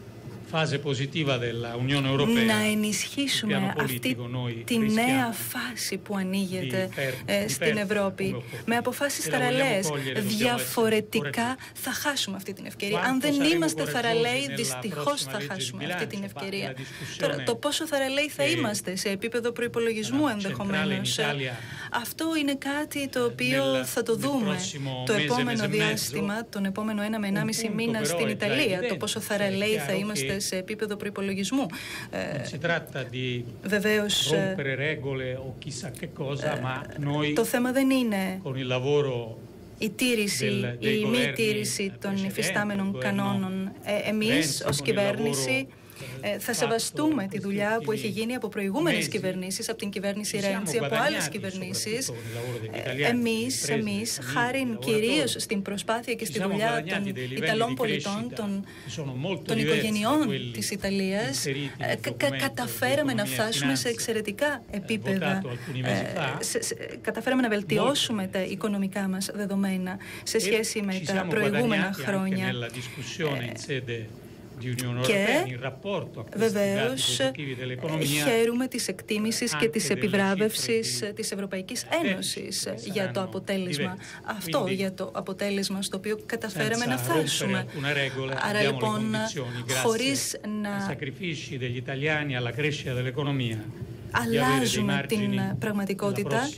να ενισχύσουμε αυτή τη νέα φάση που ανοίγεται στην Ευρώπη με αποφάσεις θαραλέες. Διαφορετικά θα χάσουμε αυτή την ευκαιρία. Αν δεν είμαστε θαραλέοι, δυστυχώς θα χάσουμε αυτή την ευκαιρία. Τώρα, το πόσο θαραλέοι θα είμαστε σε επίπεδο προϋπολογισμού ενδεχομένως, αυτό είναι κάτι το οποίο θα το δούμε το επόμενο διάστημα, τον επόμενο 1 με 1,5 μήνα στην Ιταλία, το πόσο θαραλέοι θα είμαστε σε επίπεδο προϋπολογισμού. Βεβαίως, το θέμα δεν είναι η τήρηση ή η μη τήρηση των υφιστάμενων κανόνων. Εμείς ως κυβέρνηση θα σεβαστούμε τη δουλειά που έχει γίνει από προηγούμενες κυβερνήσεις, από την κυβέρνηση Ρέντσι, από άλλες κυβερνήσεις. Εμείς, χάριν κυρίως στην προσπάθεια και στη δουλειά των Ιταλών πολιτών, των οικογενειών της Ιταλίας, καταφέραμε να φτάσουμε σε εξαιρετικά επίπεδα. Καταφέραμε να βελτιώσουμε τα οικονομικά μας δεδομένα σε σχέση με τα προηγούμενα χρόνια. Και βεβαίως χαίρουμε της εκτίμησης και της επιβράβευσης της Ευρωπαϊκής Ένωσης για το αποτέλεσμα αυτό, για το αποτέλεσμα στο οποίο καταφέραμε να φτάσουμε. Άρα λοιπόν, χωρίς να αλλάζουν την πραγματικότητα.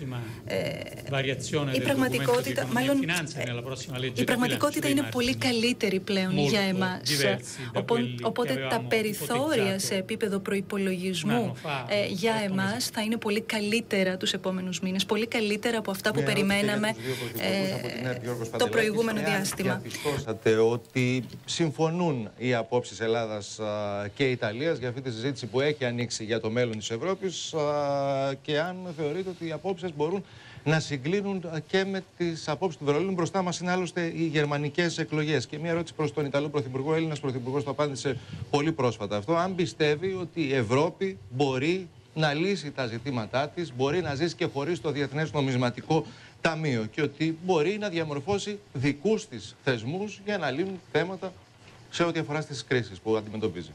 Η πραγματικότητα είναι πολύ καλύτερη πλέον για εμάς. Οπότε τα περιθώρια σε επίπεδο προϋπολογισμού για εμάς θα είναι πολύ καλύτερα τους επόμενους μήνες, πολύ καλύτερα από αυτά που περιμέναμε το προηγούμενο διάστημα. Διαπιστώσατε ότι συμφωνούν οι απόψεις Ελλάδας και Ιταλίας για αυτή τη συζήτηση που έχει ανοίξει για το μέλλον της Ευρώπης, και αν θεωρείτε ότι οι απόψεις μπορούν να συγκλίνουν και με τις απόψεις του Βερολίνου. Μπροστά μας είναι άλλωστε οι γερμανικές εκλογές. Και μια ερώτηση προς τον Ιταλό Πρωθυπουργό. Ο Έλληνας Πρωθυπουργός το απάντησε πολύ πρόσφατα αυτό. Αν πιστεύει ότι η Ευρώπη μπορεί να λύσει τα ζητήματά της, μπορεί να ζήσει και χωρίς το Διεθνές Νομισματικό Ταμείο και ότι μπορεί να διαμορφώσει δικούς της θεσμούς για να λύνουν θέματα σε ό,τι αφορά στις κρίσεις που αντιμετωπίζει.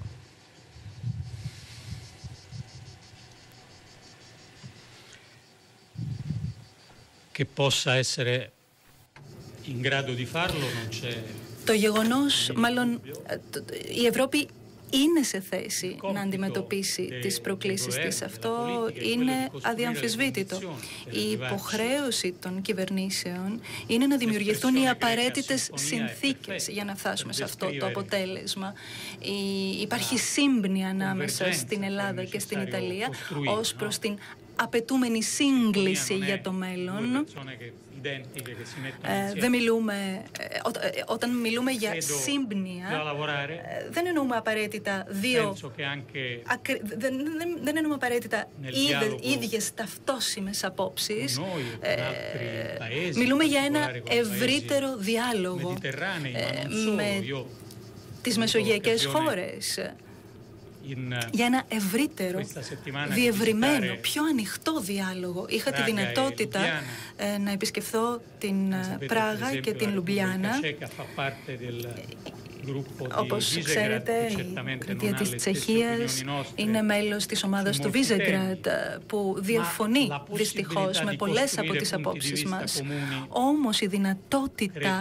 Το γεγονός, μάλλον η Ευρώπη είναι σε θέση να αντιμετωπίσει τις προκλήσεις της. Αυτό είναι αδιαμφισβήτητο. Η υποχρέωση των κυβερνήσεων είναι να δημιουργηθούν οι απαραίτητες συνθήκες για να φτάσουμε σε αυτό το αποτέλεσμα. Υπάρχει σύμπνοια ανάμεσα στην Ελλάδα και στην Ιταλία ως προς την απαιτούμενη σύγκληση για το μέλλον. Δεν μιλούμε, όταν μιλούμε για σύμπνοια, δεν εννοούμε απαραίτητα δεν εννοούμε απαραίτητα ίδιες ταυτόσιμες απόψεις. Μιλούμε για ένα ευρύτερο διάλογο με τις μεσογειακές χώρες, για ένα ευρύτερο, διευρυμένο, πιο ανοιχτό διάλογο. Είχα τη δυνατότητα να επισκεφθώ την Πράγα και την Λουμπλιάνα. Όπως ξέρετε, η Κρατία της Τσεχίας είναι μέλος της ομάδας του Βίζεγκραντ, που διαφωνεί δυστυχώς με πολλές από τις απόψεις μας. Όμως η δυνατότητα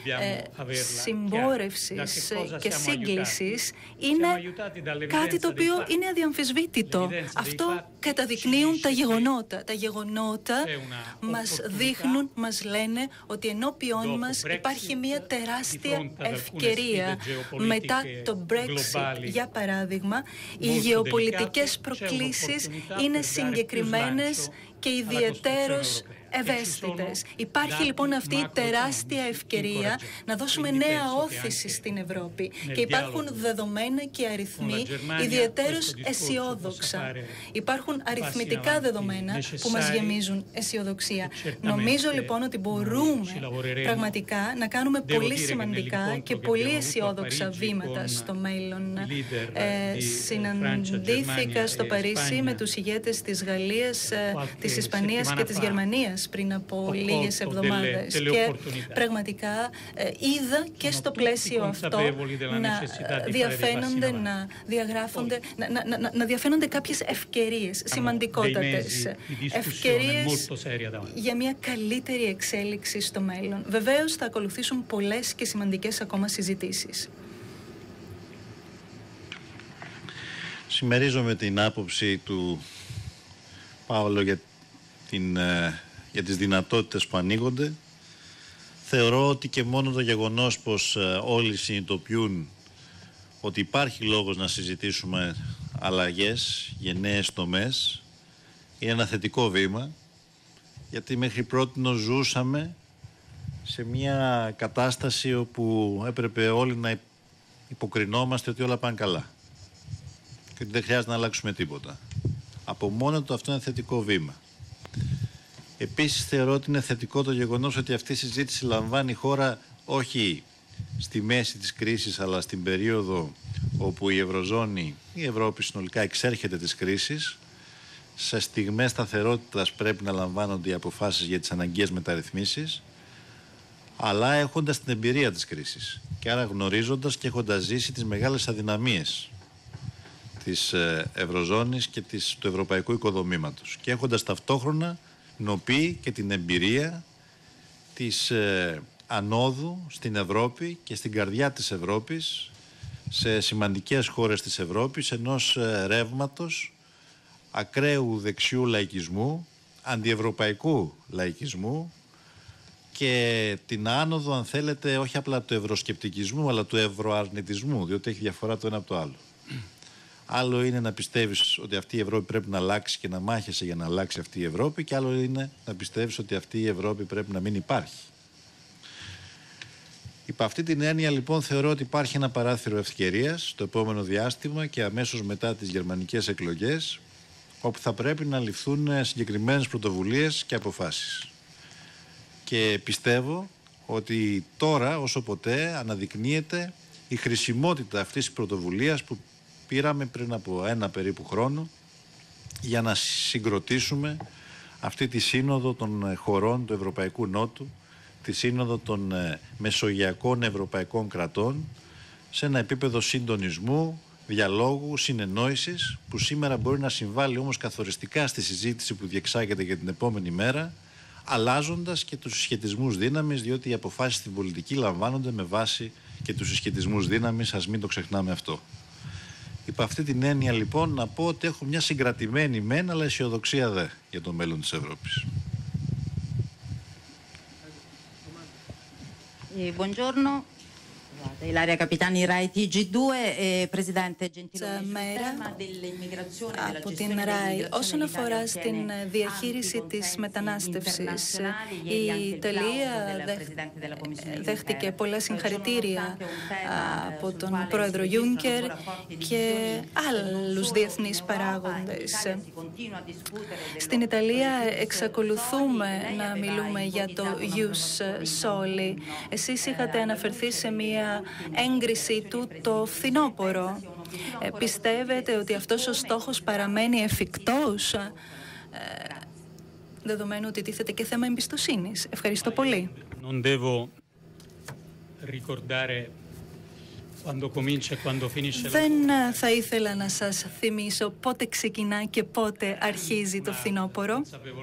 συμπόρευσης και σύγκλησης είναι κάτι το οποίο είναι αδιαμφισβήτητο. Αυτό καταδεικνύουν τα γεγονότα. Τα γεγονότα μας δείχνουν, μας λένε ότι ενώπιόν μας υπάρχει μια τεράστια ευκαιρία. Μετά το Brexit, για παράδειγμα, οι γεωπολιτικές προκλήσεις είναι συγκεκριμένες και ιδιαιτέρως ευαίσθητες. Υπάρχει λοιπόν αυτή η τεράστια ευκαιρία να δώσουμε νέα όθηση στην Ευρώπη και υπάρχουν δεδομένα και αριθμοί ιδιαιτέρως αισιόδοξα. Υπάρχουν αριθμητικά δεδομένα που μας γεμίζουν αισιοδοξία. Νομίζω λοιπόν ότι μπορούμε πραγματικά να κάνουμε πολύ σημαντικά και πολύ αισιόδοξα βήματα στο μέλλον. Συναντήθηκα στο Παρίσι με τους ηγέτες της Γαλλίας, της Ισπανίας και της Γερμανίας πριν από λίγες εβδομάδες και πραγματικά είδα και στο πλαίσιο αυτό να διαφαίνονται, να διαγράφονται, να διαφαίνονται κάποιες ευκαιρίες σημαντικότατες, ευκαιρίες για μια καλύτερη εξέλιξη στο μέλλον. Βεβαίως θα ακολουθήσουν πολλές και σημαντικές ακόμα συζητήσεις. Συμμερίζομαι την άποψη του Πάολο για τις δυνατότητες που ανοίγονται. Θεωρώ ότι και μόνο το γεγονός πως όλοι συνειδητοποιούν ότι υπάρχει λόγος να συζητήσουμε αλλαγές, γενναίες τομές, είναι ένα θετικό βήμα, γιατί μέχρι πρότινος ζούσαμε σε μια κατάσταση όπου έπρεπε όλοι να υποκρινόμαστε ότι όλα πάνε καλά και ότι δεν χρειάζεται να αλλάξουμε τίποτα. Από μόνο του αυτό είναι θετικό βήμα. Επίσης θεωρώ ότι είναι θετικό το γεγονός ότι αυτή η συζήτηση λαμβάνει χώρα όχι στη μέση της κρίσης, αλλά στην περίοδο όπου η Ευρωζώνη, η Ευρώπη συνολικά εξέρχεται της κρίσης. Σε στιγμές σταθερότητας πρέπει να λαμβάνονται οι αποφάσεις για τις αναγκαίες μεταρρυθμίσεις, αλλά έχοντας την εμπειρία της κρίσης και άρα γνωρίζοντας και έχοντας ζήσει τις μεγάλες αδυναμίες της Ευρωζώνης και του ευρωπαϊκού οικοδομήματος και έχοντας ταυτόχρονα νοπεί και την εμπειρία της ανόδου στην Ευρώπη και στην καρδιά της Ευρώπης, σε σημαντικές χώρες της Ευρώπης, ενός ρεύματος ακραίου δεξιού λαϊκισμού, αντιευρωπαϊκού λαϊκισμού και την άνοδο, αν θέλετε, όχι απλά του ευρωσκεπτικισμού, αλλά του ευρωαρνητισμού, διότι έχει διαφορά το ένα από το άλλο. Άλλο είναι να πιστεύεις ότι αυτή η Ευρώπη πρέπει να αλλάξει και να μάχεσαι για να αλλάξει αυτή η Ευρώπη, και άλλο είναι να πιστεύεις ότι αυτή η Ευρώπη πρέπει να μην υπάρχει. Υπ' αυτή την έννοια, λοιπόν, θεωρώ ότι υπάρχει ένα παράθυρο ευκαιρίας στο επόμενο διάστημα και αμέσως μετά τις γερμανικές εκλογές, όπου θα πρέπει να ληφθούν συγκεκριμένες πρωτοβουλίες και αποφάσεις. Και πιστεύω ότι τώρα, όσο ποτέ, αναδεικνύεται η χρησιμότητα αυτής της πρωτοβουλίας που πήραμε πριν από ένα περίπου χρόνο για να συγκροτήσουμε αυτή τη σύνοδο των χωρών του Ευρωπαϊκού Νότου, τη σύνοδο των μεσογειακών ευρωπαϊκών κρατών, σε ένα επίπεδο συντονισμού, διαλόγου, συνεννόησης, που σήμερα μπορεί να συμβάλλει όμως καθοριστικά στη συζήτηση που διεξάγεται για την επόμενη μέρα, αλλάζοντας και τους συσχετισμούς δύναμης, διότι οι αποφάσεις στην πολιτική λαμβάνονται με βάση και τους συσχετισμούς δύναμης, ας μην το ξεχνάμε αυτό. Υπ' αυτή την έννοια, λοιπόν, να πω ότι έχω μια συγκρατημένη μεν, αλλά αισιοδοξία δε για το μέλλον της Ευρώπης. Buongiorno, Ilaria Capitani Rai TG2, Presidente Gentiloni, από την ΡΑΙ. Όσον αφορά στην διαχείριση της μετανάστευσης, η Ιταλία δέχτηκε πολλά συγχαρητήρια από τον πρόεδρο Γιούνκερ και άλλους διεθνείς παράγοντες. Στην Ιταλία εξακολουθούμε να μιλούμε για το ius soli. Εσείς είχατε αναφερθεί σε μια έγκριση του το φθινόπωρο. Πιστεύετε ότι αυτός ο στόχος παραμένει εφικτός, δεδομένου ότι τίθεται και θέμα εμπιστοσύνης? Ευχαριστώ πολύ. Δεν θα ήθελα να σας θυμίσω πότε ξεκινά και πότε αρχίζει το φθινόπωρο.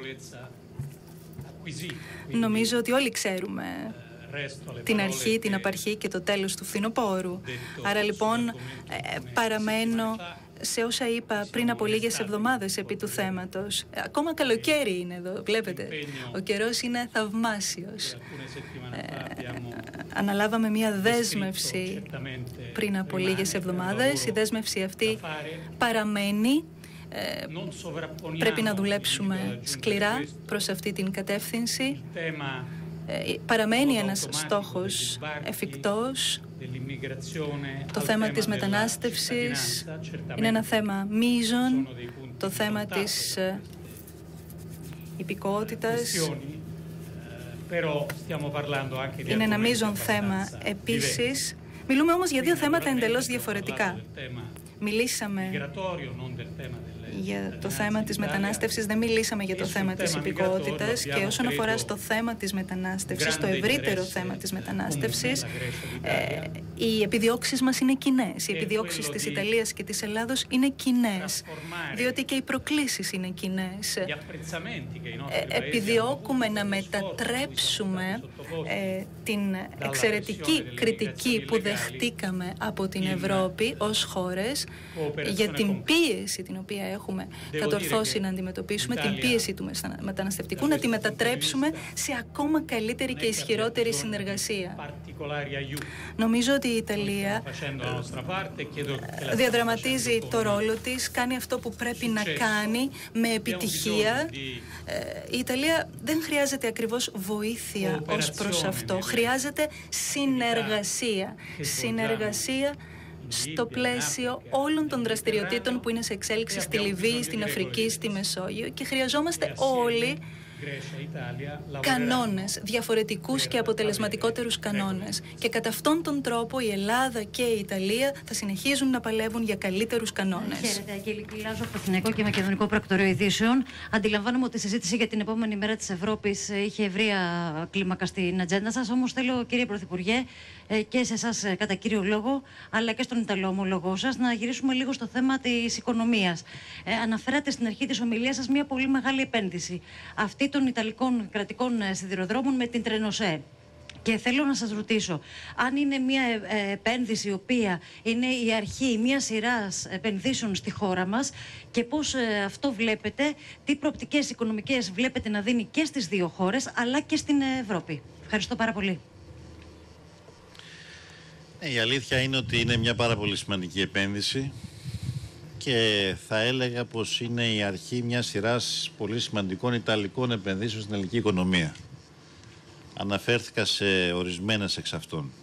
Νομίζω ότι όλοι ξέρουμε την αρχή, την απαρχή και το τέλος του φθινοπόρου. Άρα λοιπόν παραμένω σε όσα είπα πριν από λίγες εβδομάδες επί του θέματος. Ακόμα καλοκαίρι είναι εδώ, βλέπετε. Ο καιρός είναι θαυμάσιος. Αναλάβαμε μια δέσμευση πριν από λίγες εβδομάδες. Η δέσμευση αυτή παραμένει. Πρέπει να δουλέψουμε σκληρά προς αυτή την κατεύθυνση. Παραμένει ένας στόχος εφικτός. Το θέμα της μετανάστευσης είναι ένα θέμα μείζον. Το θέμα της υπηκότητας είναι ένα μείζον θέμα επίσης. Μιλούμε όμως για δύο θέματα εντελώς διαφορετικά. Μιλήσαμε για το θέμα της μετανάστευσης, δεν μιλήσαμε για το θέμα της υπηκότητας, και όσον αφορά στο θέμα της μετανάστευσης, το ευρύτερο θέμα της μετανάστευσης, οι επιδιώξεις μας είναι κοινές. Οι επιδιώξεις της Ιταλίας και της Ελλάδος είναι κοινές, διότι και οι προκλήσεις είναι κοινές. Επιδιώκουμε να μετατρέψουμε την εξαιρετική κριτική που δεχτήκαμε από την Ευρώπη ως χώρες για την πίεση την οποία έχουμε κατορθώσει να αντιμετωπίσουμε, την πίεση του μεταναστευτικού, να τη μετατρέψουμε σε ακόμα καλύτερη και ισχυρότερη συνεργασία. Νομίζω ότι η Ιταλία διαδραματίζει το ρόλο της, κάνει αυτό που πρέπει να κάνει με επιτυχία. Η Ιταλία δεν χρειάζεται ακριβώς βοήθεια ως προς αυτό. Χρειάζεται συνεργασία. Συνεργασία στο πλαίσιο όλων των δραστηριοτήτων που είναι σε εξέλιξη στη Λιβύη, στην Αφρική, στη Μεσόγειο, και χρειαζόμαστε όλοι κανόνες, διαφορετικούς και αποτελεσματικότερους κανόνες. Και κατά αυτόν τον τρόπο η Ελλάδα και η Ιταλία θα συνεχίζουν να παλεύουν για καλύτερους κανόνες. Χαίρετε, Αγγέλη Κλιλάζου, από το Εθνικό και Μακεδονικό Πρακτορείο Ειδήσεων. Αντιλαμβάνομαι ότι η συζήτηση για την επόμενη μέρα της Ευρώπης είχε ευρεία κλίμακα στην ατζέντα σας. Όμως θέλω, κύριε Πρωθυπουργέ, και σε εσάς κατά κύριο λόγο, αλλά και στον Ιταλό ομολογό σας, να γυρίσουμε λίγο στο θέμα της οικονομίας. Αναφέρατε στην αρχή της ομιλίας σας μια πολύ μεγάλη επένδυση. Αυτή των Ιταλικών κρατικών σιδηροδρόμων με την Τρενοσέ. Και θέλω να σας ρωτήσω, αν είναι μια επένδυση η οποία είναι η αρχή μια σειράς επενδύσεων στη χώρα μας και πώς αυτό βλέπετε, τι προοπτικές οικονομικές βλέπετε να δίνει και στις δύο χώρες αλλά και στην Ευρώπη. Ευχαριστώ πάρα πολύ. Η αλήθεια είναι ότι είναι μια πάρα πολύ σημαντική επένδυση και θα έλεγα πως είναι η αρχή μιας σειράς πολύ σημαντικών ιταλικών επενδύσεων στην ελληνική οικονομία. Αναφέρθηκα σε ορισμένες εξ αυτών.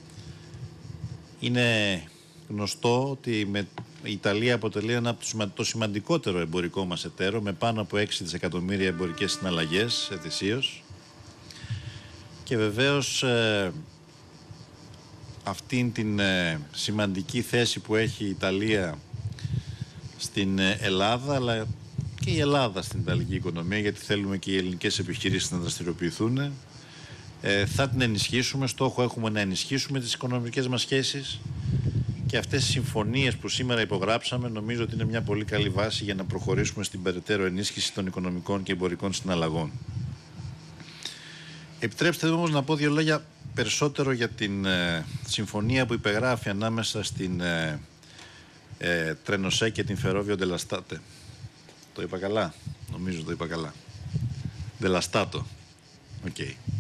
Είναι γνωστό ότι η Ιταλία αποτελεί ένα από το σημαντικότερο εμπορικό μας εταίρο με πάνω από 6 δισεκατομμύρια εμπορικές συναλλαγές ετησίως και βεβαίως αυτήν την σημαντική θέση που έχει η Ιταλία στην Ελλάδα αλλά και η Ελλάδα στην Ιταλική οικονομία, γιατί θέλουμε και οι ελληνικές επιχειρήσεις να δραστηριοποιηθούν, θα την ενισχύσουμε. Στόχο έχουμε να ενισχύσουμε τις οικονομικές μας σχέσεις και αυτές οι συμφωνίες που σήμερα υπογράψαμε νομίζω ότι είναι μια πολύ καλή βάση για να προχωρήσουμε στην περαιτέρω ενίσχυση των οικονομικών και εμπορικών συναλλαγών. Επιτρέψτε όμως να πω δύο λόγια περισσότερο για την συμφωνία που υπεγράφει ανάμεσα στην Τρενοσέ και την Φερόβιο Ντελαστάτε. Το είπα καλά? Νομίζω το είπα καλά. Ντελαστάτο. Οκ.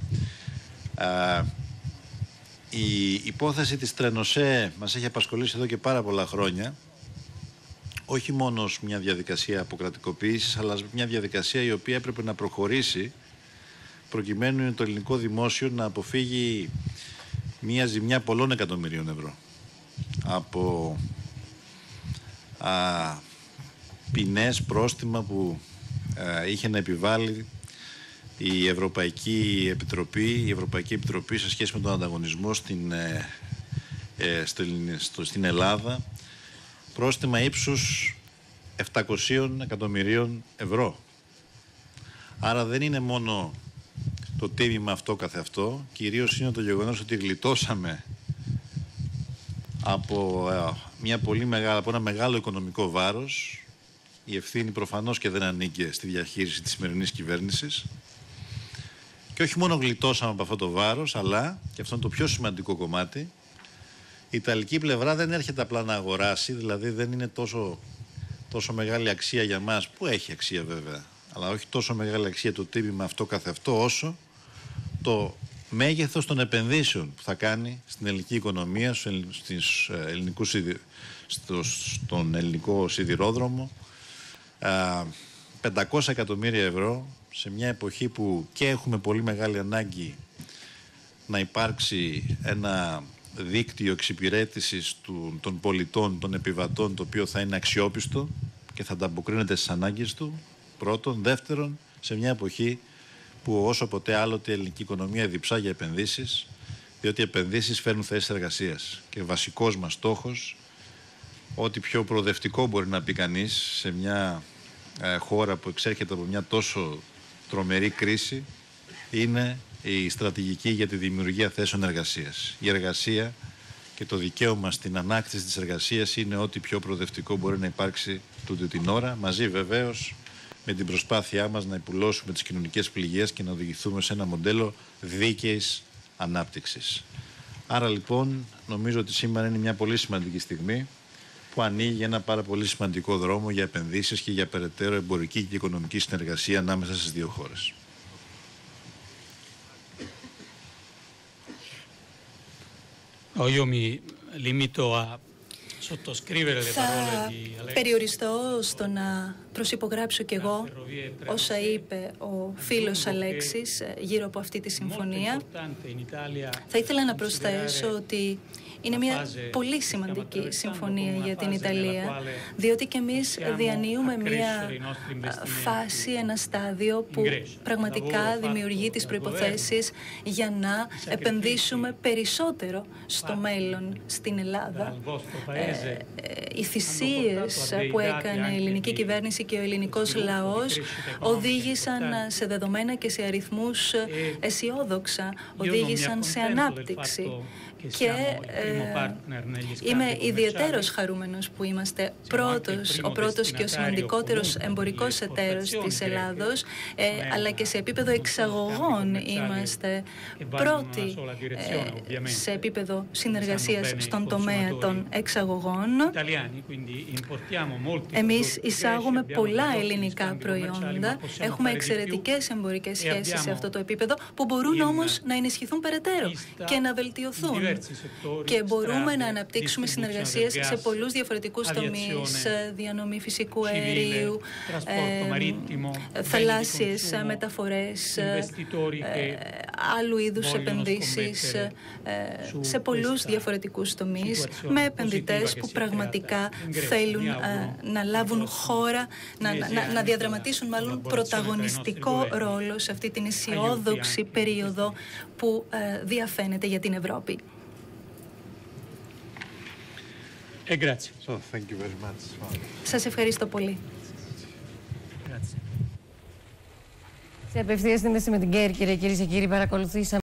Η υπόθεση της Τρενοσέ μας έχει απασχολήσει εδώ και πάρα πολλά χρόνια, όχι μόνο ως μια διαδικασία αποκρατικοποίησης, αλλά μια διαδικασία η οποία έπρεπε να προχωρήσει προκειμένου το ελληνικό δημόσιο να αποφύγει μια ζημιά πολλών εκατομμυρίων ευρώ από ποινές, πρόστιμα που είχε να επιβάλλει η Ευρωπαϊκή Επιτροπή σε σχέση με τον ανταγωνισμό στην Ελλάδα, πρόστιμα ύψους 700 εκατομμυρίων ευρώ. Άρα δεν είναι μόνο το τίμημα αυτό καθεαυτό, κυρίως είναι το γεγονός ότι γλιτώσαμε από ένα μεγάλο οικονομικό βάρος. Η ευθύνη προφανώς και δεν ανήκε στη διαχείριση της σημερινής κυβέρνησης. Και όχι μόνο γλιτώσαμε από αυτό το βάρος, αλλά, και αυτό είναι το πιο σημαντικό κομμάτι, η Ιταλική πλευρά δεν έρχεται απλά να αγοράσει, δηλαδή δεν είναι τόσο μεγάλη αξία για μας, που έχει αξία βέβαια, αλλά όχι τόσο μεγάλη αξία το τίμημα αυτό καθεαυτό, όσο μέγεθος των επενδύσεων που θα κάνει στην ελληνική οικονομία, στον ελληνικό σιδηρόδρομο, 500 εκατομμύρια ευρώ σε μια εποχή που και έχουμε πολύ μεγάλη ανάγκη να υπάρξει ένα δίκτυο εξυπηρέτησης των πολιτών, των επιβατών, το οποίο θα είναι αξιόπιστο και θα ανταποκρίνεται στις ανάγκες του, πρώτον. Δεύτερον, σε μια εποχή που όσο ποτέ άλλοτε η ελληνική οικονομία διψά για επενδύσεις, διότι οι επενδύσεις φέρνουν θέσεις εργασίας. Και βασικός μας στόχος, ό,τι πιο προοδευτικό μπορεί να πει κανείς σε μια χώρα που εξέρχεται από μια τόσο τρομερή κρίση, είναι η στρατηγική για τη δημιουργία θέσεων εργασίας. Η εργασία και το δικαίωμα στην ανάκτηση της εργασίας είναι ό,τι πιο προοδευτικό μπορεί να υπάρξει τούτη την ώρα, μαζί βεβαίως με την προσπάθειά μας να υπουλώσουμε τις κοινωνικές πληγές και να οδηγηθούμε σε ένα μοντέλο δίκαιης ανάπτυξης. Άρα λοιπόν νομίζω ότι σήμερα είναι μια πολύ σημαντική στιγμή που ανοίγει ένα πάρα πολύ σημαντικό δρόμο για επενδύσεις και για περαιτέρω εμπορική και οικονομική συνεργασία ανάμεσα στις δύο χώρες. Θα περιοριστώ στο να προσυπογράψω κι εγώ όσα είπε ο φίλος Αλέξης γύρω από αυτή τη συμφωνία. Θα ήθελα να προσθέσω ότι είναι μια πολύ σημαντική συμφωνία για την Ιταλία, διότι και εμείς διανύουμε μια φάση, ένα στάδιο που πραγματικά δημιουργεί τις προϋποθέσεις για να επενδύσουμε περισσότερο στο μέλλον στην Ελλάδα. οι θυσίες που έκανε η ελληνική κυβέρνηση και ο ελληνικός λαός οδήγησαν σε δεδομένα και σε αριθμούς αισιόδοξα, οδήγησαν σε ανάπτυξη. Και είμαι ιδιαιτέρως χαρούμενος που είμαστε ο πρώτος και ο σημαντικότερος εμπορικός εταίρος της Ελλάδος, αλλά και σε επίπεδο εξαγωγών είμαστε πρώτοι σε επίπεδο συνεργασίας στον τομέα των εξαγωγών. Εμείς εισάγουμε πολλά ελληνικά προϊόντα, έχουμε εξαιρετικές εμπορικές σχέσεις σε αυτό το επίπεδο που μπορούν όμως να ενισχυθούν περαιτέρω και να βελτιωθούν. Και μπορούμε να αναπτύξουμε συνεργασίες σε πολλούς διαφορετικούς τομείς, διανομή φυσικού αερίου, θαλάσσιες μεταφορές, άλλου είδους επενδύσεις, σε πολλούς διαφορετικούς τομείς, με επενδυτές που πραγματικά θέλουν να λάβουν χώρα, να διαδραματίσουν μάλλον πρωταγωνιστικό ρόλο σε αυτή την αισιόδοξη περίοδο που διαφαίνεται για την Ευρώπη. Σας ευχαριστώ πολύ. Σε απευθείας στη Μέση με την Κέρκυρα, κυρίες και κύριοι, παρακολουθήσαμε